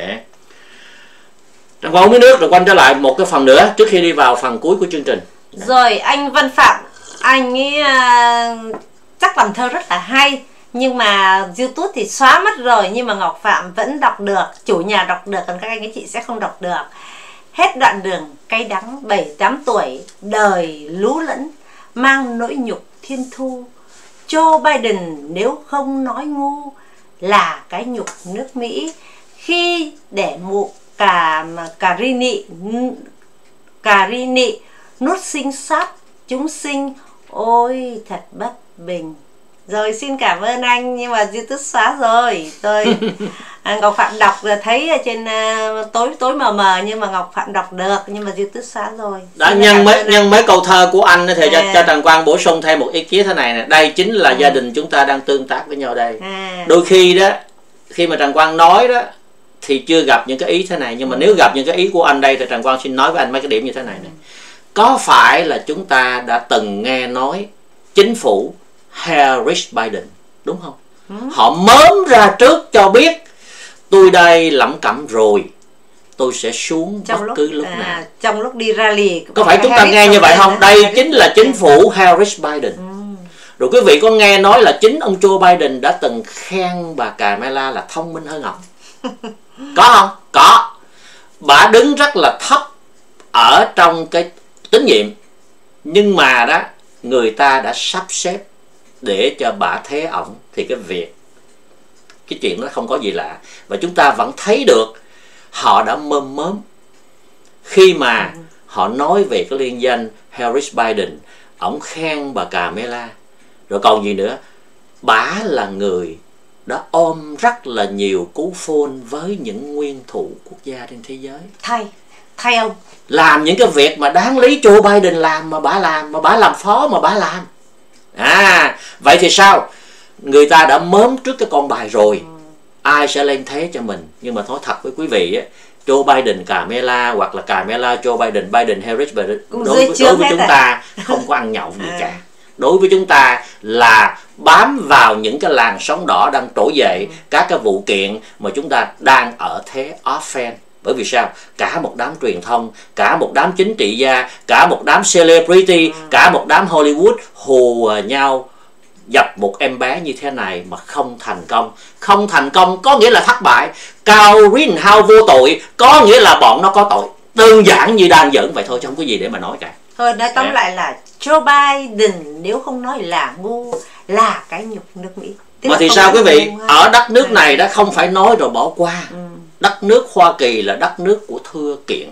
Trong khoảng uống nước rồi quay trở lại một cái phần nữa trước khi đi vào phần cuối của chương trình. Rồi anh Văn Phạm, anh ấy chắc làm thơ rất là hay, nhưng mà YouTube thì xóa mất rồi, nhưng mà Ngọc Phạm vẫn đọc được, chủ nhà đọc được, còn các anh ấy chị sẽ không đọc được. Hết đoạn đường cay đắng 7-8 tuổi, đời lú lẫn mang nỗi nhục thiên thu. Joe Biden nếu không nói ngu là cái nhục nước Mỹ, khi để mụ Carini nuốt sinh sát chúng sinh, ôi thật bất bình. Rồi xin cảm ơn anh, nhưng mà YouTube xóa rồi. Tôi Ngọc Phạm đọc thấy ở trên tối mờ mờ, nhưng mà Ngọc Phạm đọc được, nhưng mà YouTube xóa rồi. Đã nhân mấy câu thơ của anh thì cho Trần Quang bổ sung thêm một ý kiến thế này nè. Đây chính là gia đình chúng ta đang tương tác với nhau đây. Đôi khi đó, khi mà Trần Quang nói đó thì chưa gặp những cái ý thế này, nhưng mà nếu gặp những cái ý của anh đây thì Trần Quang xin nói với anh mấy cái điểm như thế này này. Có phải là chúng ta đã từng nghe nói chính phủ Harris Biden, đúng không? Họ mớm ra trước cho biết tôi đây lẩm cẩm rồi, tôi sẽ xuống bất cứ lúc nào. Trong lúc đi rally. Có phải chúng ta nghe như vậy không? Đây chính là chính phủ Harris Biden. Rồi quý vị có nghe nói là chính ông Joe Biden đã từng khen bà Kamala là thông minh hơn ông? Có không? Có. Bà đứng rất là thấp ở trong cái tín nhiệm, nhưng mà đó người ta đã sắp xếp để cho bà thế ổng, thì cái chuyện đó không có gì lạ. Và chúng ta vẫn thấy được họ đã mơm mớm khi mà họ nói về cái liên danh Harris Biden, ổng khen bà Kamala. Rồi còn gì nữa, bà là người đã ôm rất là nhiều cú phone với những nguyên thủ quốc gia trên thế giới. Thay ông làm những cái việc mà đáng lý Joe Biden làm mà bà làm phó mà bà làm. Vậy thì sao? Người ta đã mớm trước cái con bài rồi, ai sẽ lên thế cho mình. Nhưng mà nói thật với quý vị á, Joe Biden Kamala hoặc là Kamala Joe Biden, Biden Harris Biden, đối với chúng ta không có ăn nhậu gì cả. Đối với chúng ta là bám vào những cái làn sóng đỏ đang trỗi dậy, các cái vụ kiện mà chúng ta đang ở thế offense. Bởi vì sao? Cả một đám truyền thông, cả một đám chính trị gia, cả một đám celebrity, cả một đám Hollywood hù nhau dập một em bé như thế này mà không thành công. Không thành công có nghĩa là thất bại. Kyle Rittenhouse vô tội có nghĩa là bọn nó có tội. Đơn giản như đang giỡn vậy thôi, chứ không có gì để mà nói cả. Thôi nói tóm lại là Joe Biden nếu không nói là ngu là cái nhục nước Mỹ. Mà thì sao quý vị? Ở đất nước này đã không phải nói rồi bỏ qua. Đất nước Hoa Kỳ là đất nước của thưa kiện.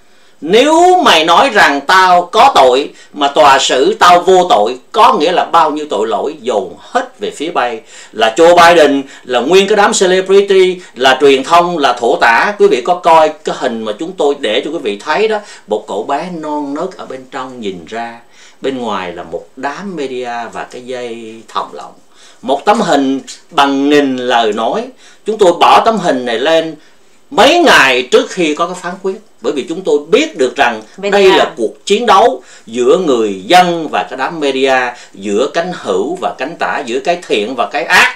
Nếu mày nói rằng tao có tội mà tòa xử tao vô tội, có nghĩa là bao nhiêu tội lỗi dồn hết về phía bay. Là Joe Biden, là nguyên cái đám celebrity, là truyền thông, là thổ tả. Quý vị có coi cái hình mà chúng tôi để cho quý vị thấy đó, một cậu bé non nớt ở bên trong nhìn ra, bên ngoài là một đám media và cái dây thòng lọng. Một tấm hình bằng nghìn lời nói. Chúng tôi bỏ tấm hình này lên mấy ngày trước khi có cái phán quyết, bởi vì chúng tôi biết được rằng đây là cuộc chiến đấu giữa người dân và cái đám media, giữa cánh hữu và cánh tả, giữa cái thiện và cái ác.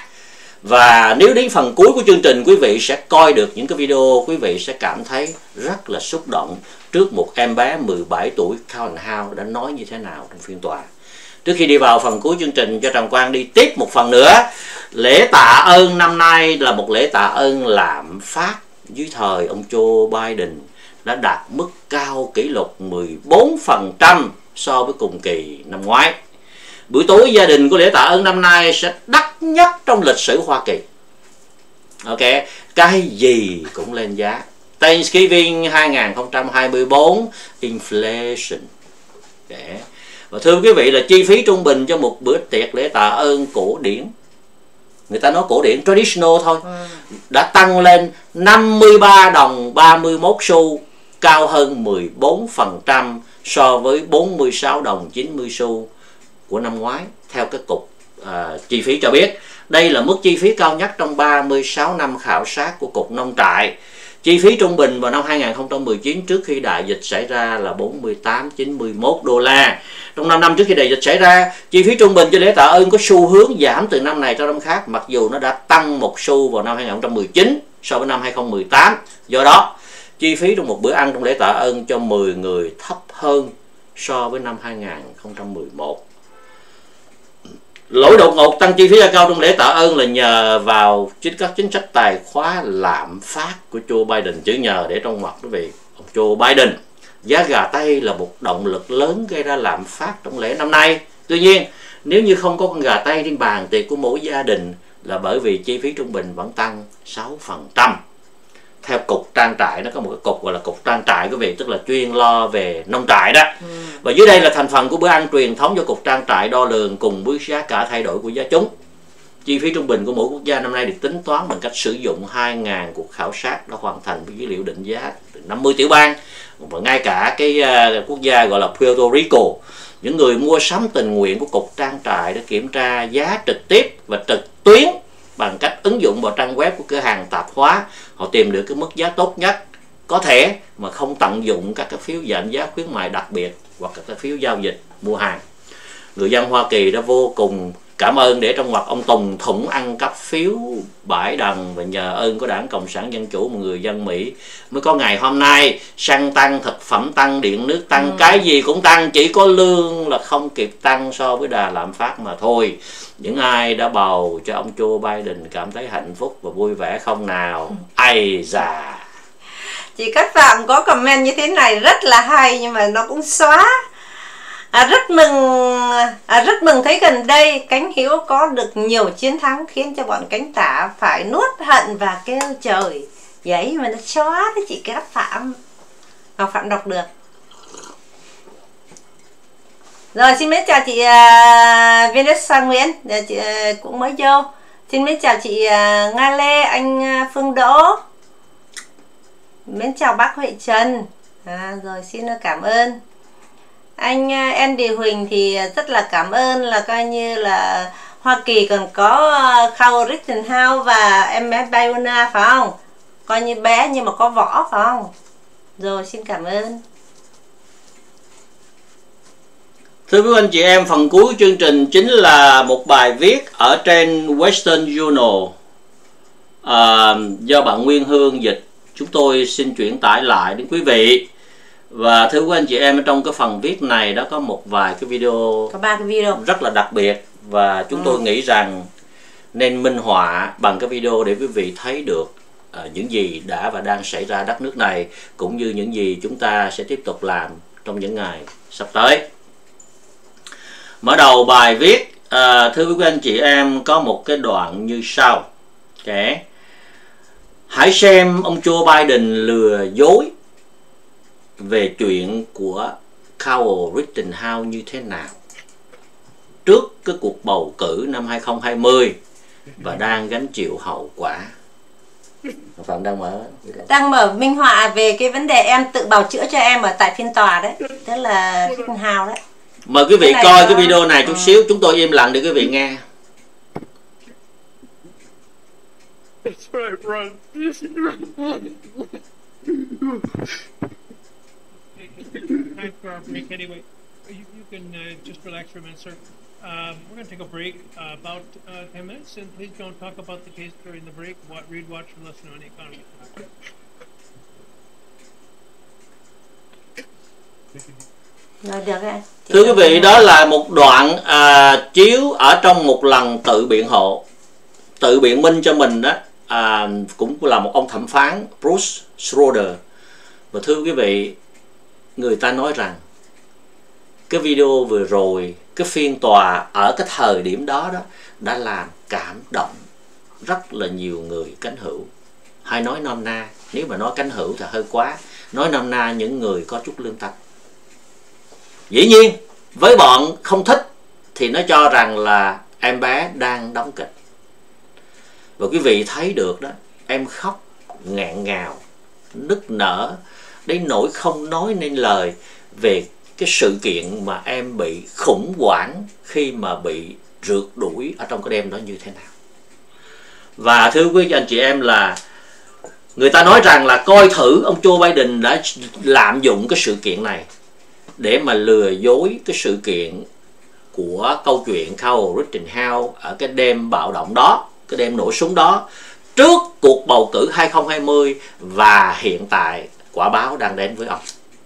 Và nếu đến phần cuối của chương trình quý vị sẽ coi được những cái video, quý vị sẽ cảm thấy rất là xúc động trước một em bé 17 tuổi Colin Howe đã nói như thế nào trong phiên tòa. Trước khi đi vào phần cuối chương trình, cho Trần Quang đi tiếp một phần nữa. Lễ tạ ơn năm nay là một lễ tạ ơn lạm phát dưới thời ông Joe Biden đã đạt mức cao kỷ lục 14% so với cùng kỳ năm ngoái. Buổi tối gia đình của lễ tạ ơn năm nay sẽ đắt nhất trong lịch sử Hoa Kỳ. Ok, cái gì cũng lên giá. Thanksgiving 2024, inflation. Và thưa quý vị là chi phí trung bình cho một bữa tiệc lễ tạ ơn cổ điển, người ta nói cổ điển, traditional thôi, đã tăng lên 53 đồng 31 xu, cao hơn 14% so với 46 đồng 90 xu của năm ngoái, theo cái cục chi phí cho biết. Đây là mức chi phí cao nhất trong 36 năm khảo sát của Cục Nông trại. Chi phí trung bình vào năm 2019 trước khi đại dịch xảy ra là 48-91 đô la. Trong 5 năm trước khi đại dịch xảy ra, chi phí trung bình cho lễ tạ ơn có xu hướng giảm từ năm này cho năm khác, mặc dù nó đã tăng một xu vào năm 2019 so với năm 2018. Do đó, chi phí trong một bữa ăn trong lễ tạ ơn cho 10 người thấp hơn so với năm 2011. Lỗi đột ngột tăng chi phí cao trong lễ tạ ơn là nhờ vào các chính sách tài khóa lạm phát của Joe Biden, chữ nhờ để trong ngoặc quý vị. Ông Joe Biden, giá gà Tây là một động lực lớn gây ra lạm phát trong lễ năm nay. Tuy nhiên, nếu như không có con gà Tây trên bàn tiệc của mỗi gia đình là bởi vì chi phí trung bình vẫn tăng 6%. Theo Cục Trang trại, nó có một cái cục gọi là Cục Trang trại quý vị, tức là chuyên lo về nông trại đó. Và dưới đây là thành phần của bữa ăn truyền thống do Cục Trang trại đo lường cùng với giá cả thay đổi của giá chúng. Chi phí trung bình của mỗi quốc gia năm nay được tính toán bằng cách sử dụng 2.000 cuộc khảo sát đã hoàn thành với dữ liệu định giá từ 50 tiểu bang và ngay cả cái quốc gia gọi là Puerto Rico. Những người mua sắm tình nguyện của Cục Trang trại đã kiểm tra giá trực tiếp và trực tuyến bằng cách ứng dụng vào trang web của cửa hàng tạp hóa. Họ tìm được cái mức giá tốt nhất có thể mà không tận dụng các cái phiếu giảm giá khuyến mại đặc biệt hoặc các cái phiếu giao dịch mua hàng. Người dân Hoa Kỳ đã vô cùng cảm ơn để trong ngoặc ông Tùng Thủng ăn cắp phiếu bãi đằng, và nhờ ơn của Đảng Cộng sản Dân chủ mà người dân Mỹ mới có ngày hôm nay. Xăng tăng, thực phẩm tăng, điện nước tăng, cái gì cũng tăng, chỉ có lương là không kịp tăng so với đà lạm phát mà thôi. Những ai đã bầu cho ông Joe Biden cảm thấy hạnh phúc và vui vẻ không nào? Ây da! Chị Cát Phạm có comment như thế này rất là hay, nhưng mà nó cũng xóa. Rất mừng thấy gần đây Cánh Hữu có được nhiều chiến thắng, khiến cho bọn cánh tả phải nuốt hận và kêu trời. Vậy mà nó xóa đấy chị Cát Phạm. Ngọc Phạm đọc được. Rồi, xin mến chào chị Vanessa Nguyễn, chị cũng mới vô. Xin mến chào chị Nga Lê, anh Phương Đỗ. Mến chào bác Huệ Trần. Rồi, xin cảm ơn. Anh Andy Huỳnh thì rất là cảm ơn, là coi như là Hoa Kỳ còn có Carl Rittenhouse và em bé Bayona phải không? Coi như bé nhưng mà có võ phải không? Rồi, xin cảm ơn. Thưa quý anh chị em, phần cuối của chương trình chính là một bài viết ở trên Western Journal do bạn Nguyên Hương dịch. Chúng tôi xin chuyển tải lại đến quý vị. Và thưa quý anh chị em, trong cái phần viết này đã có một vài cái video, có 3 cái video rất là đặc biệt, và chúng tôi nghĩ rằng nên minh họa bằng cái video để quý vị thấy được những gì đã và đang xảy ra đất nước này, cũng như những gì chúng ta sẽ tiếp tục làm trong những ngày sắp tới. Mở đầu bài viết, thưa quý anh chị em, có một cái đoạn như sau. Hãy xem ông Joe Biden lừa dối về chuyện của Carl Rittenhouse như thế nào trước cái cuộc bầu cử năm 2020 và đang gánh chịu hậu quả. Phạm đang mở minh họa về cái vấn đề em tự bào chữa cho em ở tại phiên tòa đấy, tức là Rittenhouse đấy. Mời quý vị coi cái video này chút xíu, chúng tôi im lặng để quý vị nghe. Time for our break anyway. You can just relax for a minute, sir. We're going to take a break about 10 minutes, and please don't talk about the case during the break. Read, watch, or listen on the economy. Thưa quý vị, đó là một đoạn chiếu ở trong một lần tự biện hộ, tự biện minh cho mình đó, cũng là một ông thẩm phán Bruce Schroeder. Và thưa quý vị, người ta nói rằng cái video vừa rồi, cái phiên tòa ở cái thời điểm đó đã làm cảm động rất là nhiều người cánh hữu. Hay nói nôm na, nếu mà nói cánh hữu thì hơi quá, nói nôm na những người có chút lương tâm. Dĩ nhiên với bọn không thích thì nó cho rằng là em bé đang đóng kịch. Và quý vị thấy được đó, em khóc nghẹn ngào, nức nở đến nỗi không nói nên lời về cái sự kiện mà em bị khủng hoảng khi mà bị rượt đuổi ở trong cái đêm đó như thế nào. Và thưa quý anh chị em, là người ta nói rằng là coi thử ông Joe Biden đã lạm dụng cái sự kiện này để mà lừa dối cái sự kiện của câu chuyện Carl Rittenhouse ở cái đêm bạo động đó, cái đêm nổ súng đó, trước cuộc bầu cử 2020, và hiện tại quả báo đang đến với ông.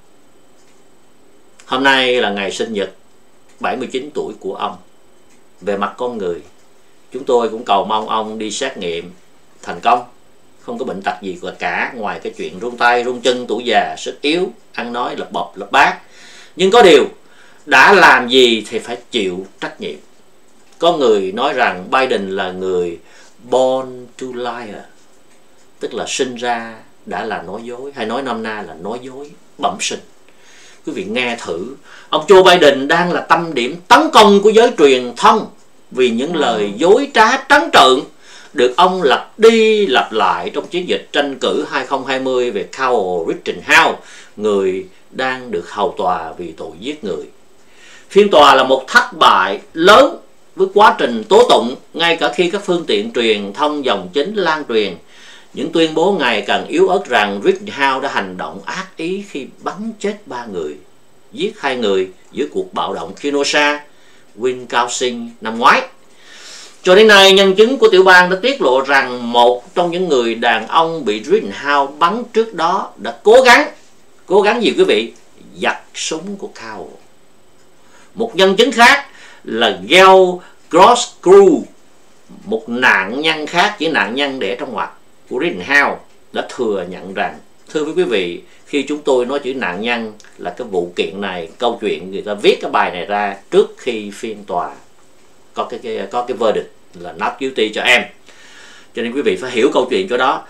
Hôm nay là ngày sinh nhật 79 tuổi của ông. Về mặt con người, chúng tôi cũng cầu mong ông đi xét nghiệm thành công, không có bệnh tật gì cả, ngoài cái chuyện run tay, run chân, tuổi già, sức yếu, ăn nói lập bập, lập bát. Nhưng có điều, đã làm gì thì phải chịu trách nhiệm. Có người nói rằng Biden là người born to lie, tức là sinh ra đã là nói dối, hay nói nôm na là nói dối bẩm sinh. Quý vị nghe thử, ông Joe Biden đang là tâm điểm tấn công của giới truyền thông vì những lời dối trá trắng trợn được ông lặp đi lặp lại trong chiến dịch tranh cử 2020 về Carl Rittenhouse, người đang được hầu tòa vì tội giết người. Phiên tòa là một thất bại lớn với quá trình tố tụng, ngay cả khi các phương tiện truyền thông dòng chính lan truyền những tuyên bố ngày càng yếu ớt rằng Rittenhouse đã hành động ác ý khi bắn chết 3 người, giết 2 người giữa cuộc bạo động Kenosha, Wisconsin năm ngoái. Cho đến nay, nhân chứng của tiểu bang đã tiết lộ rằng một trong những người đàn ông bị Rittenhouse bắn trước đó đã cố gắng gì quý vị? Giật súng của Cowell. Một nhân chứng khác là Gail Grosskrew, một nạn nhân khác, chỉ nạn nhân để trong ngoặc của Rittenhouse, đã thừa nhận rằng, thưa với quý vị, khi chúng tôi nói chữ nạn nhân là cái vụ kiện này, câu chuyện người ta viết cái bài này ra trước khi phiên tòa có cái verdict là not guilty cho em. Cho nên quý vị phải hiểu câu chuyện cho đó.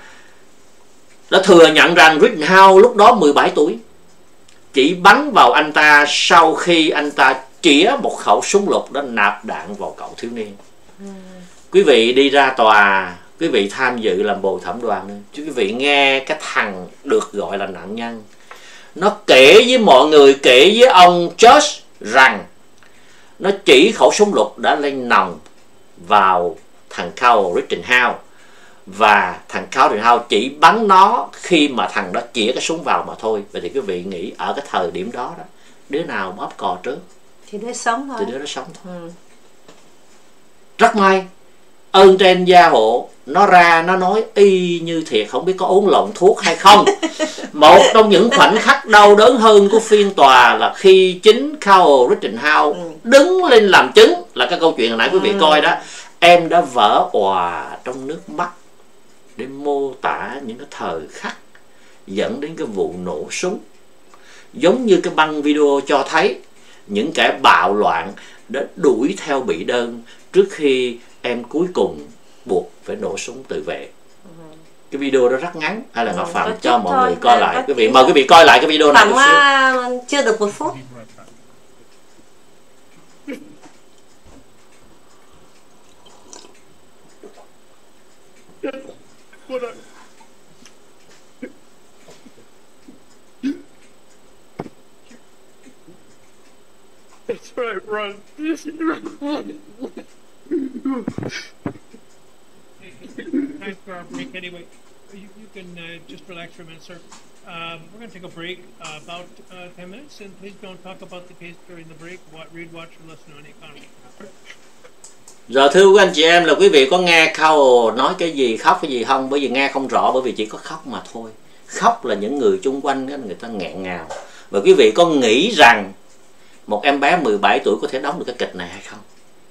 Đã thừa nhận rằng Rittenhouse lúc đó 17 tuổi, chỉ bắn vào anh ta sau khi anh ta chĩa một khẩu súng lục đã nạp đạn vào cậu thiếu niên. Quý vị đi ra tòa, quý vị tham dự làm bồi thẩm đoàn, chứ quý vị nghe cái thằng được gọi là nạn nhân nó kể với mọi người, kể với ông Judge rằng nó chỉ khẩu súng lục đã lên nòng vào thằng Cowell Rittenhouse, và thằng Cowell Rittenhouse chỉ bắn nó khi mà thằng đó chĩa cái súng vào mà thôi. Vậy thì quý vị nghĩ ở cái thời điểm đó, đứa nào bóp cò trước thì đứa sống thôi. Thì đứa đó sống thôi. Rất may, ơn trên gia hộ, nó ra nó nói y như thiệt, không biết có uống lộn thuốc hay không. Một trong những khoảnh khắc đau đớn hơn của phiên tòa là khi chính Cowell Rittenhouse đứng lên làm chứng, là cái câu chuyện hồi nãy quý vị coi đó. Em đã vỡ òa trong nước mắt để mô tả những cái thời khắc dẫn đến cái vụ nổ súng, giống như cái băng video cho thấy những kẻ bạo loạn đã đuổi theo bị đơn trước khi em cuối cùng buộc phải nổ súng tự vệ. Cái video đó rất ngắn, hay là Ngọc Phạm cho mọi người coi lại. Quý vị mời quý vị coi lại cái video này một xíu. Chưa được 1 phút. That's right, run. Time for our break anyway. You can just relax for a minute, sir. We're going to take a break about 10 minutes, and please don't talk about the case during the break. Read, watch, or listen on the economy. Giờ thưa quý anh chị em, là quý vị có nghe Cowell nói cái gì, khóc cái gì không? Bởi vì nghe không rõ, bởi vì chỉ có khóc mà thôi. Khóc là những người chung quanh người ta nghẹn ngào. Và quý vị có nghĩ rằng một em bé 17 tuổi có thể đóng được cái kịch này hay không?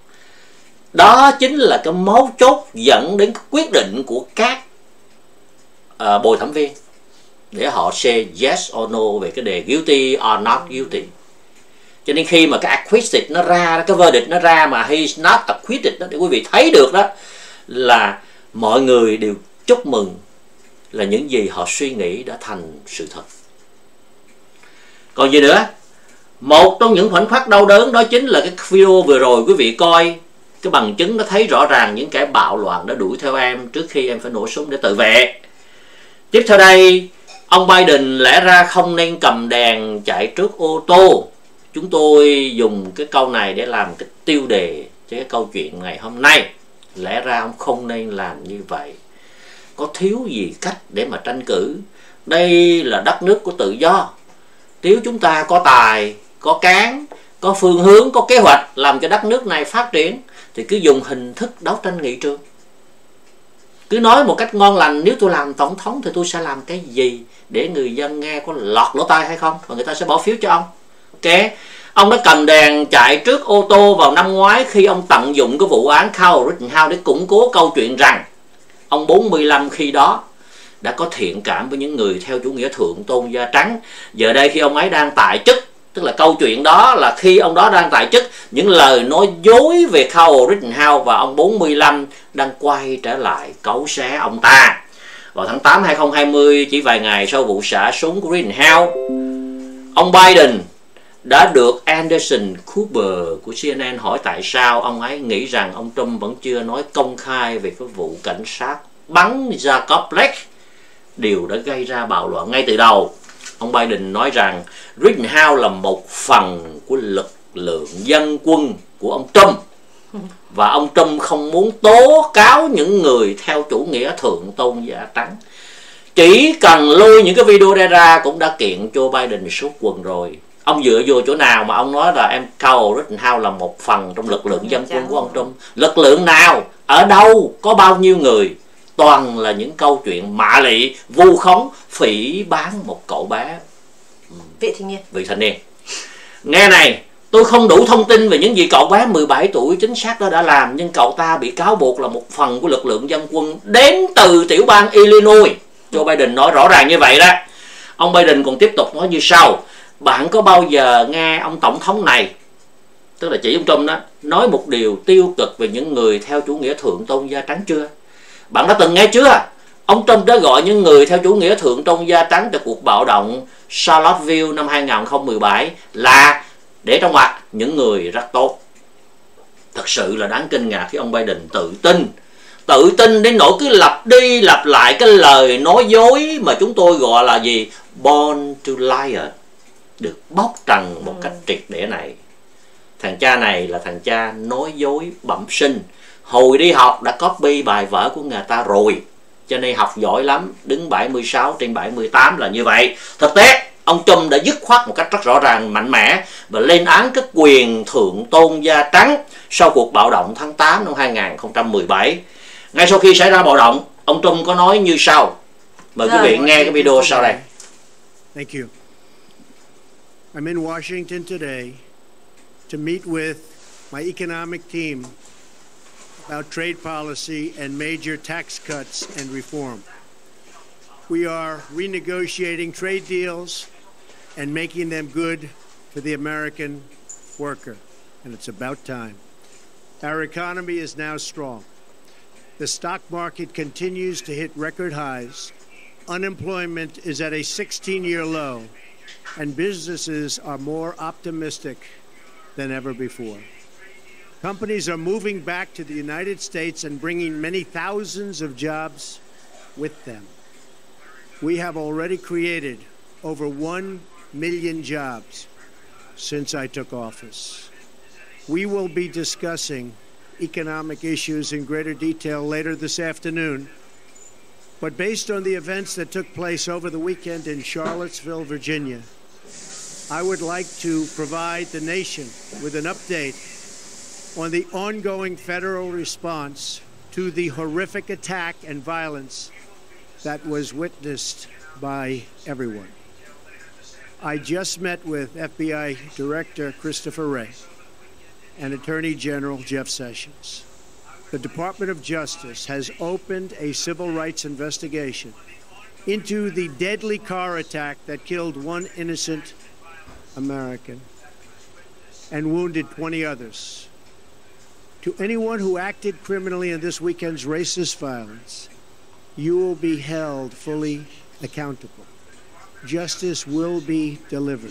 Đó chính là cái mấu chốt dẫn đến cái quyết định của các bồi thẩm viên để họ say yes or no về cái đề guilty or not guilty. Cho nên khi mà cái acquitted nó ra, cái verdict nó ra mà he's not acquitted đó, để quý vị thấy được đó là mọi người đều chúc mừng là những gì họ suy nghĩ đã thành sự thật. Còn gì nữa? Một trong những khoảnh khắc đau đớn đó chính là cái video vừa rồi quý vị coi, cái bằng chứng nó thấy rõ ràng những kẻ bạo loạn đã đuổi theo em trước khi em phải nổ súng để tự vệ. Tiếp theo đây, ông Biden lẽ ra không nên cầm đèn chạy trước ô tô. Chúng tôi dùng cái câu này để làm cái tiêu đề cho cái câu chuyện ngày hôm nay. Lẽ ra ông không nên làm như vậy. Có thiếu gì cách để mà tranh cử? Đây là đất nước của tự do. Nếu chúng ta có tài, có cán, có phương hướng, có kế hoạch làm cho đất nước này phát triển, thì cứ dùng hình thức đấu tranh nghị trường. Cứ nói một cách ngon lành, nếu tôi làm tổng thống thì tôi sẽ làm cái gì để người dân nghe có lọt lỗ tai hay không, và người ta sẽ bỏ phiếu cho ông. Ok, ông đã cầm đèn chạy trước ô tô vào năm ngoái khi ông tận dụng cái vụ án Cowell Rittenhouse để củng cố câu chuyện rằng ông 45 khi đó đã có thiện cảm với những người theo chủ nghĩa thượng tôn da trắng. Giờ đây khi ông ấy đang tại chức, tức là câu chuyện đó là khi ông đó đang tại chức, những lời nói dối về Cowell Rittenhouse, và ông 45 đang quay trở lại cấu xé ông ta. Vào tháng 8 2020, chỉ vài ngày sau vụ xả súng của Rittenhouse, ông Biden đã được Anderson Cooper của CNN hỏi tại sao ông ấy nghĩ rằng ông Trump vẫn chưa nói công khai về cái vụ cảnh sát bắn Jacob Blake, điều đã gây ra bạo loạn ngay từ đầu. Ông Biden nói rằng Rittenhouse là một phần của lực lượng dân quân của ông Trump. Và ông Trump không muốn tố cáo những người theo chủ nghĩa thượng tôn da trắng. Chỉ cần lôi những cái video đây ra cũng đã kiện Joe Biden suốt quần rồi. Ông dựa vô chỗ nào mà ông nói là Empower Rittenhouse là một phần trong lực lượng dân quân của ông Trump? Lực lượng nào? Ở đâu? Có bao nhiêu người? Toàn là những câu chuyện mạ lị, vu khống, phỉ báng một cậu bé vị thành niên. Nghe này, tôi không đủ thông tin về những gì cậu bé 17 tuổi chính xác đó đã làm, nhưng cậu ta bị cáo buộc là một phần của lực lượng dân quân đến từ tiểu bang Illinois. Joe Biden nói rõ ràng như vậy đó. Ông Biden còn tiếp tục nói như sau: bạn có bao giờ nghe ông tổng thống này, tức là chỉ ông Trump đó, nói một điều tiêu cực về những người theo chủ nghĩa thượng tôn da trắng chưa? Bạn đã từng nghe chưa? Ông Trump đã gọi những người theo chủ nghĩa thượng tôn da trắng tại cuộc bạo động Charlottesville năm 2017 là, để trong ngoặc, những người rất tốt. Thật sự là đáng kinh ngạc khi ông Biden tự tin đến nỗi cứ lặp đi lặp lại cái lời nói dối mà chúng tôi gọi là gì? Born to liar, được bóc trần một cách triệt để này. Thằng cha này là thằng cha nói dối bẩm sinh. Hồi đi học đã copy bài vở của người ta rồi, cho nên học giỏi lắm, đứng 76 trên 78 là như vậy. Thực tế, ông Trump đã dứt khoát một cách rất rõ ràng, mạnh mẽ và lên án các quyền thượng tôn da trắng sau cuộc bạo động tháng 8 năm 2017. Ngay sau khi xảy ra bạo động, ông Trump có nói như sau. Mời quý vị nghe cái video sau đây. Thank you. I'm in Washington today to meet with my economic team about trade policy and major tax cuts and reform. We are renegotiating trade deals and making them good for the American worker, and it's about time. Our economy is now strong. The stock market continues to hit record highs. Unemployment is at a 16-year low, and businesses are more optimistic than ever before. Companies are moving back to the United States and bringing many thousands of jobs with them. We have already created over 1 million jobs since I took office. We will be discussing economic issues in greater detail later this afternoon. But based on the events that took place over the weekend in Charlottesville, Virginia, I would like to provide the nation with an update on the ongoing federal response to the horrific attack and violence that was witnessed by everyone. I just met with FBI Director Christopher Wray and Attorney General Jeff Sessions. The Department of Justice has opened a civil rights investigation into the deadly car attack that killed one innocent American and wounded 20 others. To anyone who acted criminally in this weekend's racist violence, you will be held fully accountable. Justice will be delivered.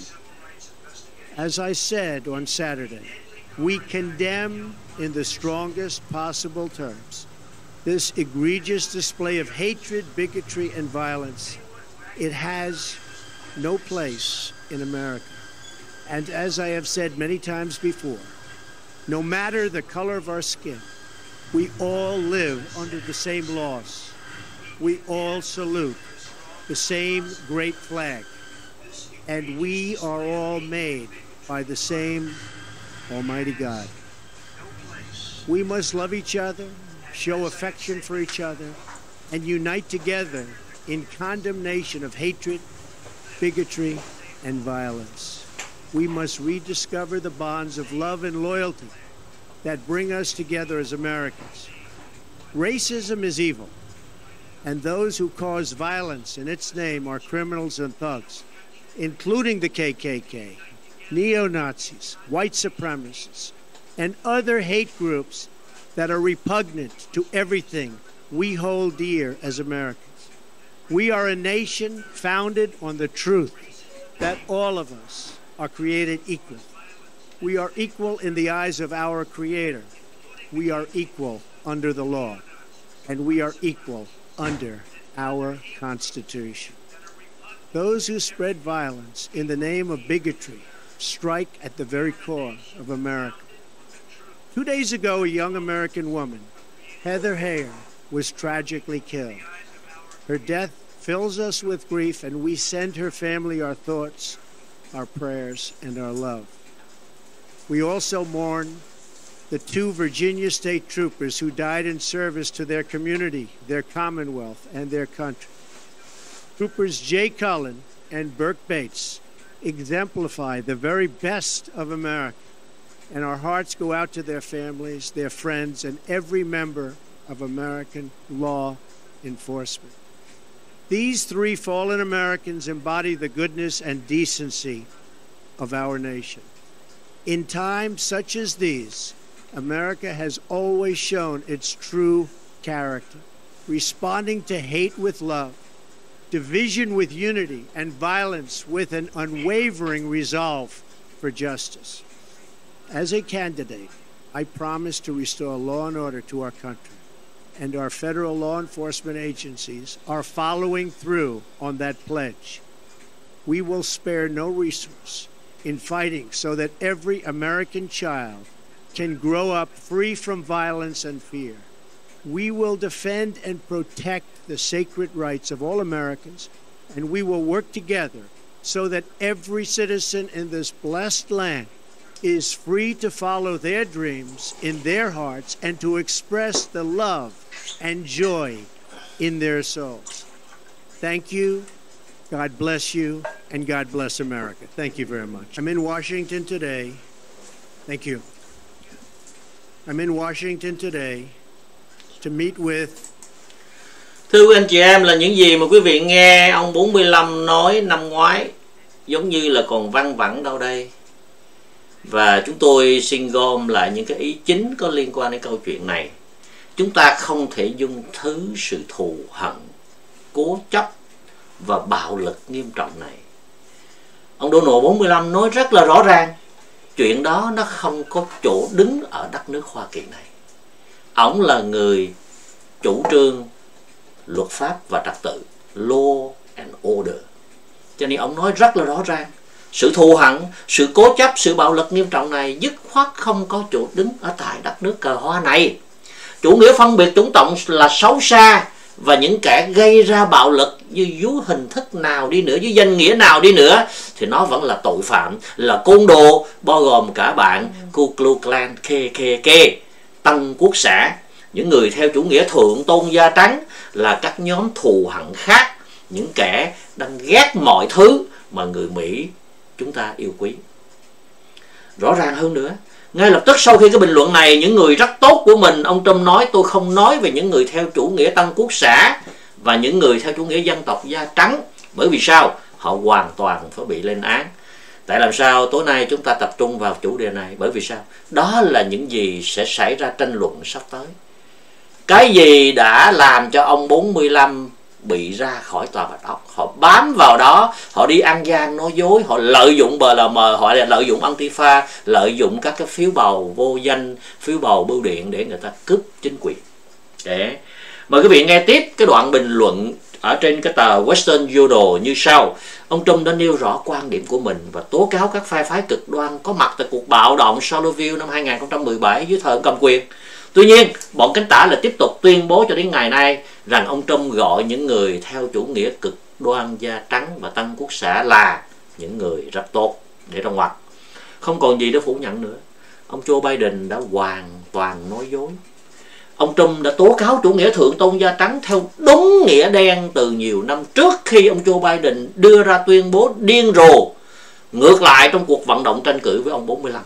As I said on Saturday, we condemn in the strongest possible terms this egregious display of hatred, bigotry, and violence. It has no place in America. And as I have said many times before, no matter the color of our skin, we all live under the same laws. We all salute the same great flag. And we are all made by the same Almighty God. We must love each other, show affection for each other, and unite together in condemnation of hatred, bigotry, and violence. We must rediscover the bonds of love and loyalty that bring us together as Americans. Racism is evil, and those who cause violence in its name are criminals and thugs, including the KKK, neo-Nazis, white supremacists, and other hate groups that are repugnant to everything we hold dear as Americans. We are a nation founded on the truth that all of us are created equal. We are equal in the eyes of our Creator. We are equal under the law, and we are equal under our Constitution. Those who spread violence in the name of bigotry strike at the very core of America. 2 days ago, a young American woman, Heather Heyer, was tragically killed. Her death fills us with grief, and we send her family our thoughts, our prayers, and our love. We also mourn the 2 Virginia state troopers who died in service to their community, their Commonwealth, and their country. Troopers Jay Cullen and Burke Bates exemplify the very best of America, and our hearts go out to their families, their friends, and every member of American law enforcement. These 3 fallen Americans embody the goodness and decency of our nation. In times such as these, America has always shown its true character, responding to hate with love, division with unity, and violence with an unwavering resolve for justice. As a candidate, I promise to restore law and order to our country, and our federal law enforcement agencies are following through on that pledge. We will spare no resource in fighting so that every American child can grow up free from violence and fear. We will defend and protect the sacred rights of all Americans, and we will work together so that every citizen in this blessed land is free to follow their dreams in their hearts and to express the love and joy in their souls. Thank you. God bless you, and God bless America. Thank you very much. I'm in Washington today. Thank you. I'm in Washington today to meet with. Thưa quý anh chị em, là những gì mà quý vị nghe ông 45 nói năm ngoái giống như là còn văng vẳng đâu đây. Và chúng tôi xin gom lại những cái ý chính có liên quan đến câu chuyện này. Chúng ta không thể dung thứ sự thù hận, cố chấp và bạo lực nghiêm trọng này. Ông Donald 45 nói rất là rõ ràng, chuyện đó nó không có chỗ đứng ở đất nước Hoa Kỳ này. Ông là người chủ trương luật pháp và trật tự, law and order. Cho nên ông nói rất là rõ ràng, sự thù hận, sự cố chấp, sự bạo lực nghiêm trọng này dứt khoát không có chỗ đứng ở tại đất nước cờ hoa này. Chủ nghĩa phân biệt chủng tộc là xấu xa, và những kẻ gây ra bạo lực dưới hình thức nào đi nữa, dưới danh nghĩa nào đi nữa, thì nó vẫn là tội phạm, là côn đồ, bao gồm cả bạn Ku Klux Klan, KKK, Tân Quốc xã. Những người theo chủ nghĩa thượng tôn da trắng là các nhóm thù hận khác, những kẻ đang ghét mọi thứ mà người Mỹ chúng ta yêu quý. Rõ ràng hơn nữa, ngay lập tức sau khi cái bình luận này, những người rất tốt của mình, ông Trump nói tôi không nói về những người theo chủ nghĩa Tân Quốc xã và những người theo chủ nghĩa dân tộc da trắng. Bởi vì sao? Họ hoàn toàn phải bị lên án. Tại làm sao tối nay chúng ta tập trung vào chủ đề này? Bởi vì sao? Đó là những gì sẽ xảy ra tranh luận sắp tới. Cái gì đã làm cho ông 45 bị ra khỏi tòa Bạch Ốc? Họ bám vào đó, họ đi ăn gian nói dối, họ lợi dụng BLM, họ lợi dụng Antifa, lợi dụng các cái phiếu bầu vô danh, phiếu bầu bưu điện để người ta cướp chính quyền. Để mời quý vị nghe tiếp cái đoạn bình luận ở trên cái tờ Western Journal như sau. Ông Trump đã nêu rõ quan điểm của mình và tố cáo các phe phái cực đoan có mặt tại cuộc bạo động Charlottesville năm 2017 dưới thời ông cầm quyền. Tuy nhiên, bọn cánh tả lại tiếp tục tuyên bố cho đến ngày nay rằng ông Trump gọi những người theo chủ nghĩa cực đoan da trắng và Tân Quốc xã là những người rất tốt, để trong ngoặc. Không còn gì để phủ nhận nữa. Ông Joe Biden đã hoàn toàn nói dối. Ông Trump đã tố cáo chủ nghĩa thượng tôn da trắng theo đúng nghĩa đen từ nhiều năm trước khi ông Joe Biden đưa ra tuyên bố điên rồ ngược lại trong cuộc vận động tranh cử với ông 45.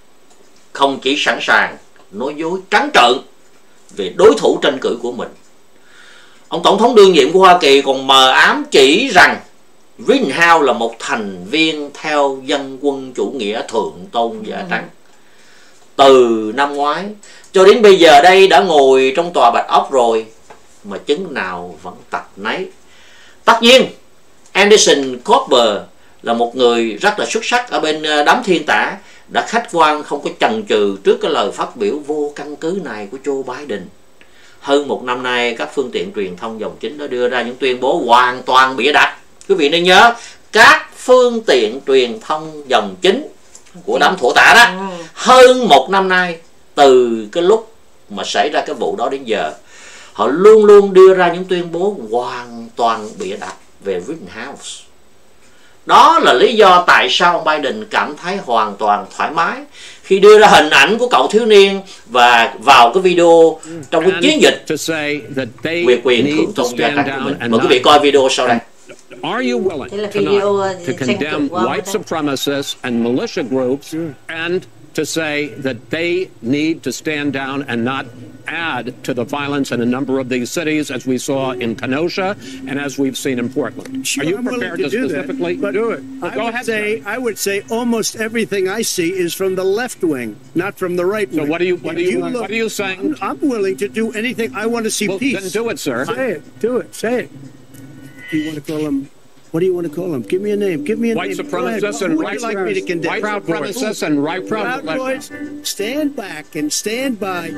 Không chỉ sẵn sàng nói dối trắng trợn về đối thủ tranh cử của mình, ông tổng thống đương nhiệm của Hoa Kỳ còn mờ ám chỉ rằng Rittenhouse là một thành viên theo dân quân chủ nghĩa thượng tôn da trắng. Từ năm ngoái cho đến bây giờ đây đã ngồi trong tòa Bạch Ốc rồi mà chứng nào vẫn tật nấy. Tất nhiên Anderson Cooper là một người rất là xuất sắc ở bên đám thiên tả, đã khách quan không có chần chừ trước cái lời phát biểu vô căn cứ này của Joe Biden. Hơn một năm nay, các phương tiện truyền thông dòng chính đã đưa ra những tuyên bố hoàn toàn bịa đặt. Quý vị nên nhớ, các phương tiện truyền thông dòng chính của đám thổ tả đó, hơn một năm nay, từ cái lúc mà xảy ra cái vụ đó đến giờ, họ luôn luôn đưa ra những tuyên bố hoàn toàn bịa đặt về Rittenhouse. Đó là lý do tại sao ông Biden cảm thấy hoàn toàn thoải mái khi đưa ra hình ảnh của cậu thiếu niên và vào cái video trong cái chiến dịch về quyền thượng tôn gia trắng của mình. Mời quý vị coi video sau đây. Are you willing tonight to condemn white supremacists and militia groups and to say that they need to stand down and not add to the violence in a number of these cities, as we saw in Kenosha and as we've seen in Portland? Sure, Are you I'm willing prepared to do specifically that, but do it? I would say almost everything I see is from the left wing, not from the right wing. So what are you saying? I'm willing to do anything. I want to see Well, peace. then do it, sir. Say it. Do it. Say it. Do you want to call him? What do you want to call him? Give me a name. Give me a White name. supremacists and Who would you like me to condemn? white supremacists and right Proud Boys, stand back and stand by.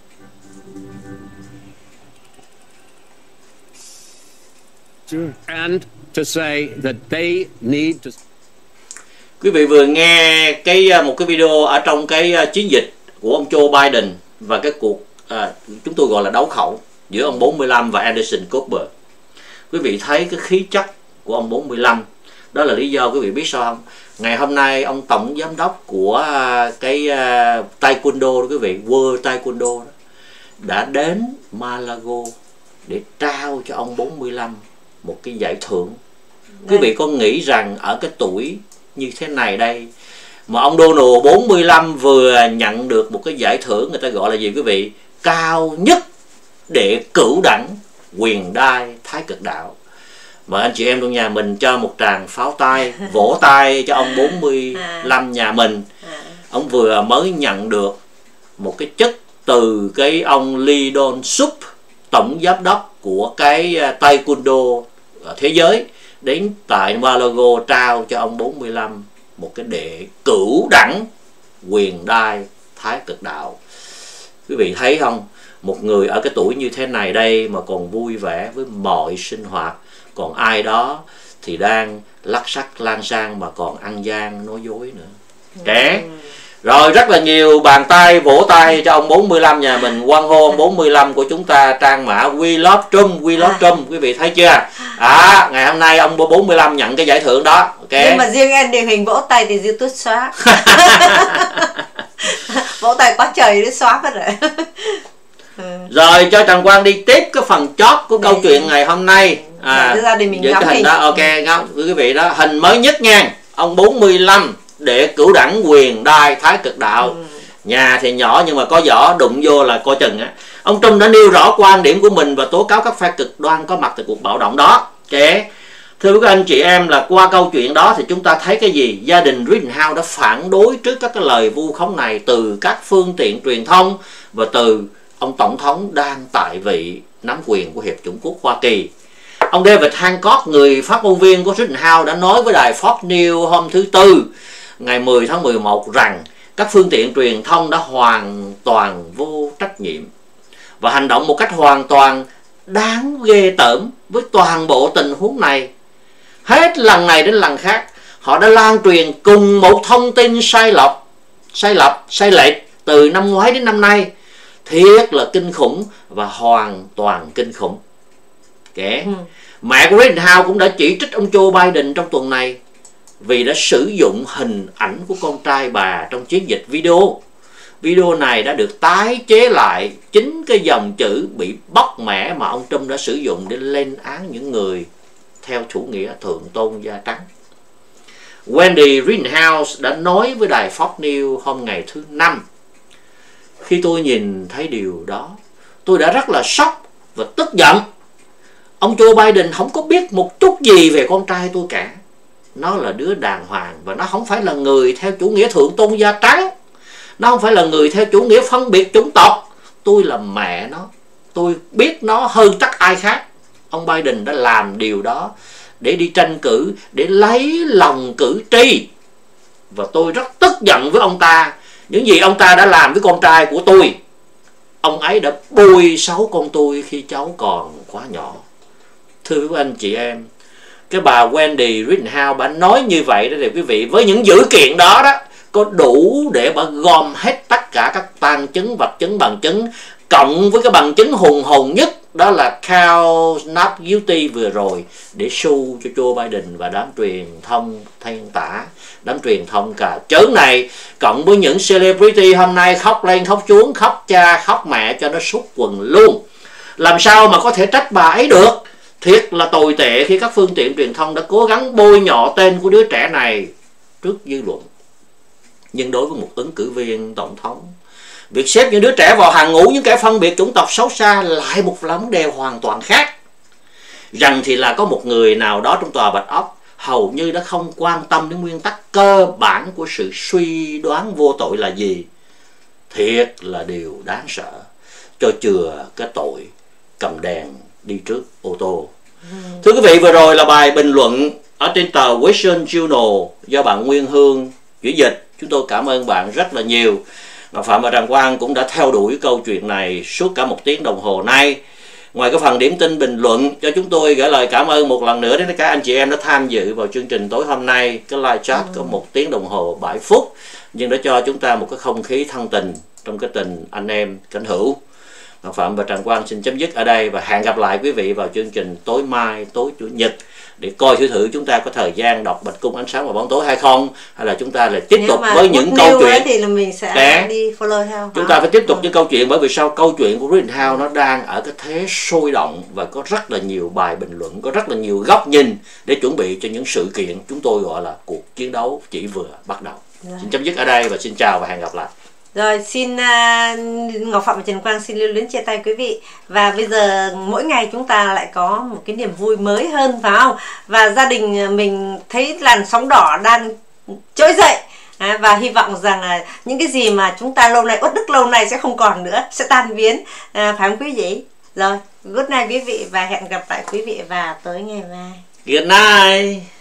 Sure. and to say that they need to. Quý vị vừa nghe một cái video ở trong cái chiến dịch của ông Joe Biden và cái cuộc chúng tôi gọi là đấu khẩu giữa ông 45 và Anderson Cooper. Quý vị thấy cái khí chất của ông 45. Đó là lý do quý vị biết sao không? Ngày hôm nay ông tổng giám đốc của cái Taekwondo đó quý vị, World Taekwondo đó, đã đến Malago để trao cho ông 45 một cái giải thưởng. Quý vị có nghĩ rằng ở cái tuổi như thế này đây mà ông Donald 45 vừa nhận được một cái giải thưởng, người ta gọi là gì quý vị? Cao nhất để cửu đẳng quyền đai Thái Cực Đạo. Mà anh chị em trong nhà mình cho một tràng pháo tay, vỗ tay cho ông 45 nhà mình. Ông vừa mới nhận được một cái chức từ cái ông Lee Don Sup, tổng giám đốc của cái Taekwondo thế giới, đến tại Malago trao cho ông 45 một cái đệ cửu đẳng quyền đai Thái Cực Đạo. Quý vị thấy không? Một người ở cái tuổi như thế này đây mà còn vui vẻ với mọi sinh hoạt, còn ai đó thì đang lắc xắc lan sang mà còn ăn gian nói dối nữa. Trẻ. Rồi rất là nhiều bàn tay vỗ tay cho ông 45 nhà mình, hoan hô ông 45 của chúng ta, trang mã We Love Trump, We Love Trump, quý vị thấy chưa? Ngày hôm nay ông 45 nhận cái giải thưởng đó. Okay. Nhưng mà riêng anh Huỳnh vỗ tay thì YouTube xóa. Vỗ tay quá trời để xóa hết rồi. Rồi cho Trần Quang đi tiếp cái phần chót của câu chuyện ngày hôm nay. Gia đình mình cái ngắm hình đó, ok, ngắm quý vị đó, hình mới nhất nha, ông 45 để cửu đẳng quyền đai Thái Cực Đạo. Nhà thì nhỏ nhưng mà có vỏ, đụng vô là coi chừng á. Ông Trump đã nêu rõ quan điểm của mình và tố cáo các phe cực đoan có mặt tại cuộc bạo động đó. Thưa các anh chị em, là qua câu chuyện đó thì chúng ta thấy cái gì? Gia đình Rittenhouse đã phản đối trước các cái lời vu khống này từ các phương tiện truyền thông và từ ông tổng thống đang tại vị nắm quyền của Hiệp chủng quốc Hoa Kỳ. Ông David Hancock, người phát ngôn viên của Rittenhouse, đã nói với đài Fox News hôm thứ Tư ngày 10 tháng 11 rằng các phương tiện truyền thông đã hoàn toàn vô trách nhiệm và hành động một cách hoàn toàn đáng ghê tởm với toàn bộ tình huống này. Hết lần này đến lần khác, họ đã lan truyền cùng một thông tin sai lệch từ năm ngoái đến năm nay. Thiệt là kinh khủng và hoàn toàn kinh khủng. Mẹ của Rittenhouse cũng đã chỉ trích ông Joe Biden trong tuần này vì đã sử dụng hình ảnh của con trai bà trong chiến dịch video. Video này đã được tái chế lại chính cái dòng chữ bị bóc mẽ mà ông Trump đã sử dụng để lên án những người theo chủ nghĩa thượng tôn da trắng. Wendy Rittenhouse đã nói với đài Fox News hôm ngày thứ Năm: khi tôi nhìn thấy điều đó, tôi đã rất là sốc và tức giận. Ông Joe Biden không có biết một chút gì về con trai tôi cả. Nó là đứa đàng hoàng và nó không phải là người theo chủ nghĩa thượng tôn da trắng. Nó không phải là người theo chủ nghĩa phân biệt chủng tộc. Tôi là mẹ nó, tôi biết nó hơn chắc ai khác. Ông Biden đã làm điều đó để đi tranh cử, để lấy lòng cử tri. Và tôi rất tức giận với ông ta. Những gì ông ta đã làm với con trai của tôi. Ông ấy đã bôi xấu con tôi khi cháu còn quá nhỏ. Thưa quý anh chị em, cái bà Wendy Rittenhouse bà nói như vậy đó thì quý vị, với những dữ kiện đó đó, có đủ để bà gom hết tất cả các tang chứng, vật chứng, bằng chứng, cộng với cái bằng chứng hùng hồn nhất, đó là count not guilty vừa rồi, để su cho Joe Biden và đám truyền thông thiên tả, đám truyền thông cà chớn này, cộng với những celebrity hôm nay khóc lên khóc xuống, khóc cha khóc mẹ cho nó sút quần luôn. Làm sao mà có thể trách bà ấy được? Thiệt là tồi tệ khi các phương tiện truyền thông đã cố gắng bôi nhọ tên của đứa trẻ này trước dư luận. Nhưng đối với một ứng cử viên tổng thống, việc xếp những đứa trẻ vào hàng ngũ những kẻ phân biệt chủng tộc xấu xa lại một vấn đề hoàn toàn khác. Rằng thì là có một người nào đó trong tòa Bạch Ốc hầu như đã không quan tâm đến nguyên tắc cơ bản của sự suy đoán vô tội là gì. Thiệt là điều đáng sợ, cho chừa cái tội cầm đèn đi trước ô tô. Thưa quý vị, vừa rồi là bài bình luận ở trên tờ Western Journal do bạn Nguyên Hương chuyển dịch. Chúng tôi cảm ơn bạn rất là nhiều. Ngọc Phạm và Tràng Quang cũng đã theo đuổi câu chuyện này suốt cả 1 tiếng đồng hồ nay. Ngoài cái phần điểm tin bình luận, cho chúng tôi gửi lời cảm ơn một lần nữa đến các anh chị em đã tham dự vào chương trình tối hôm nay. Cái live chat có 1 tiếng đồng hồ 7 phút, nhưng đã cho chúng ta một cái không khí thân tình trong cái tình anh em cánh hữu. Ngọc Phạm và Tràng Quang xin chấm dứt ở đây và hẹn gặp lại quý vị vào chương trình tối mai, tối Chủ nhật, để coi thử chúng ta có thời gian đọc Bạch Cung Ánh Sáng và Bóng Tối hay không, hay là chúng ta lại tiếp tục với những câu chuyện thì là mình sẽ đi follow theo. Chúng ta phải tiếp tục những câu chuyện, bởi vì sao câu chuyện của Reading House nó đang ở cái thế sôi động và có rất là nhiều bài bình luận, có rất là nhiều góc nhìn để chuẩn bị cho những sự kiện chúng tôi gọi là cuộc chiến đấu chỉ vừa bắt đầu. Xin chấm dứt ở đây và xin chào và hẹn gặp lại. Rồi, xin Ngọc Phạm và Trần Quang xin lưu luyến chia tay quý vị. Và bây giờ mỗi ngày chúng ta lại có một cái niềm vui mới hơn, phải không? Và gia đình mình thấy làn sóng đỏ đang trỗi dậy. Và hy vọng rằng là những cái gì mà chúng ta lâu nay, uất đức lâu nay sẽ không còn nữa, sẽ tan biến. Phải không quý vị? Rồi, good night quý vị và hẹn gặp lại quý vị vào tối ngày mai. Good night.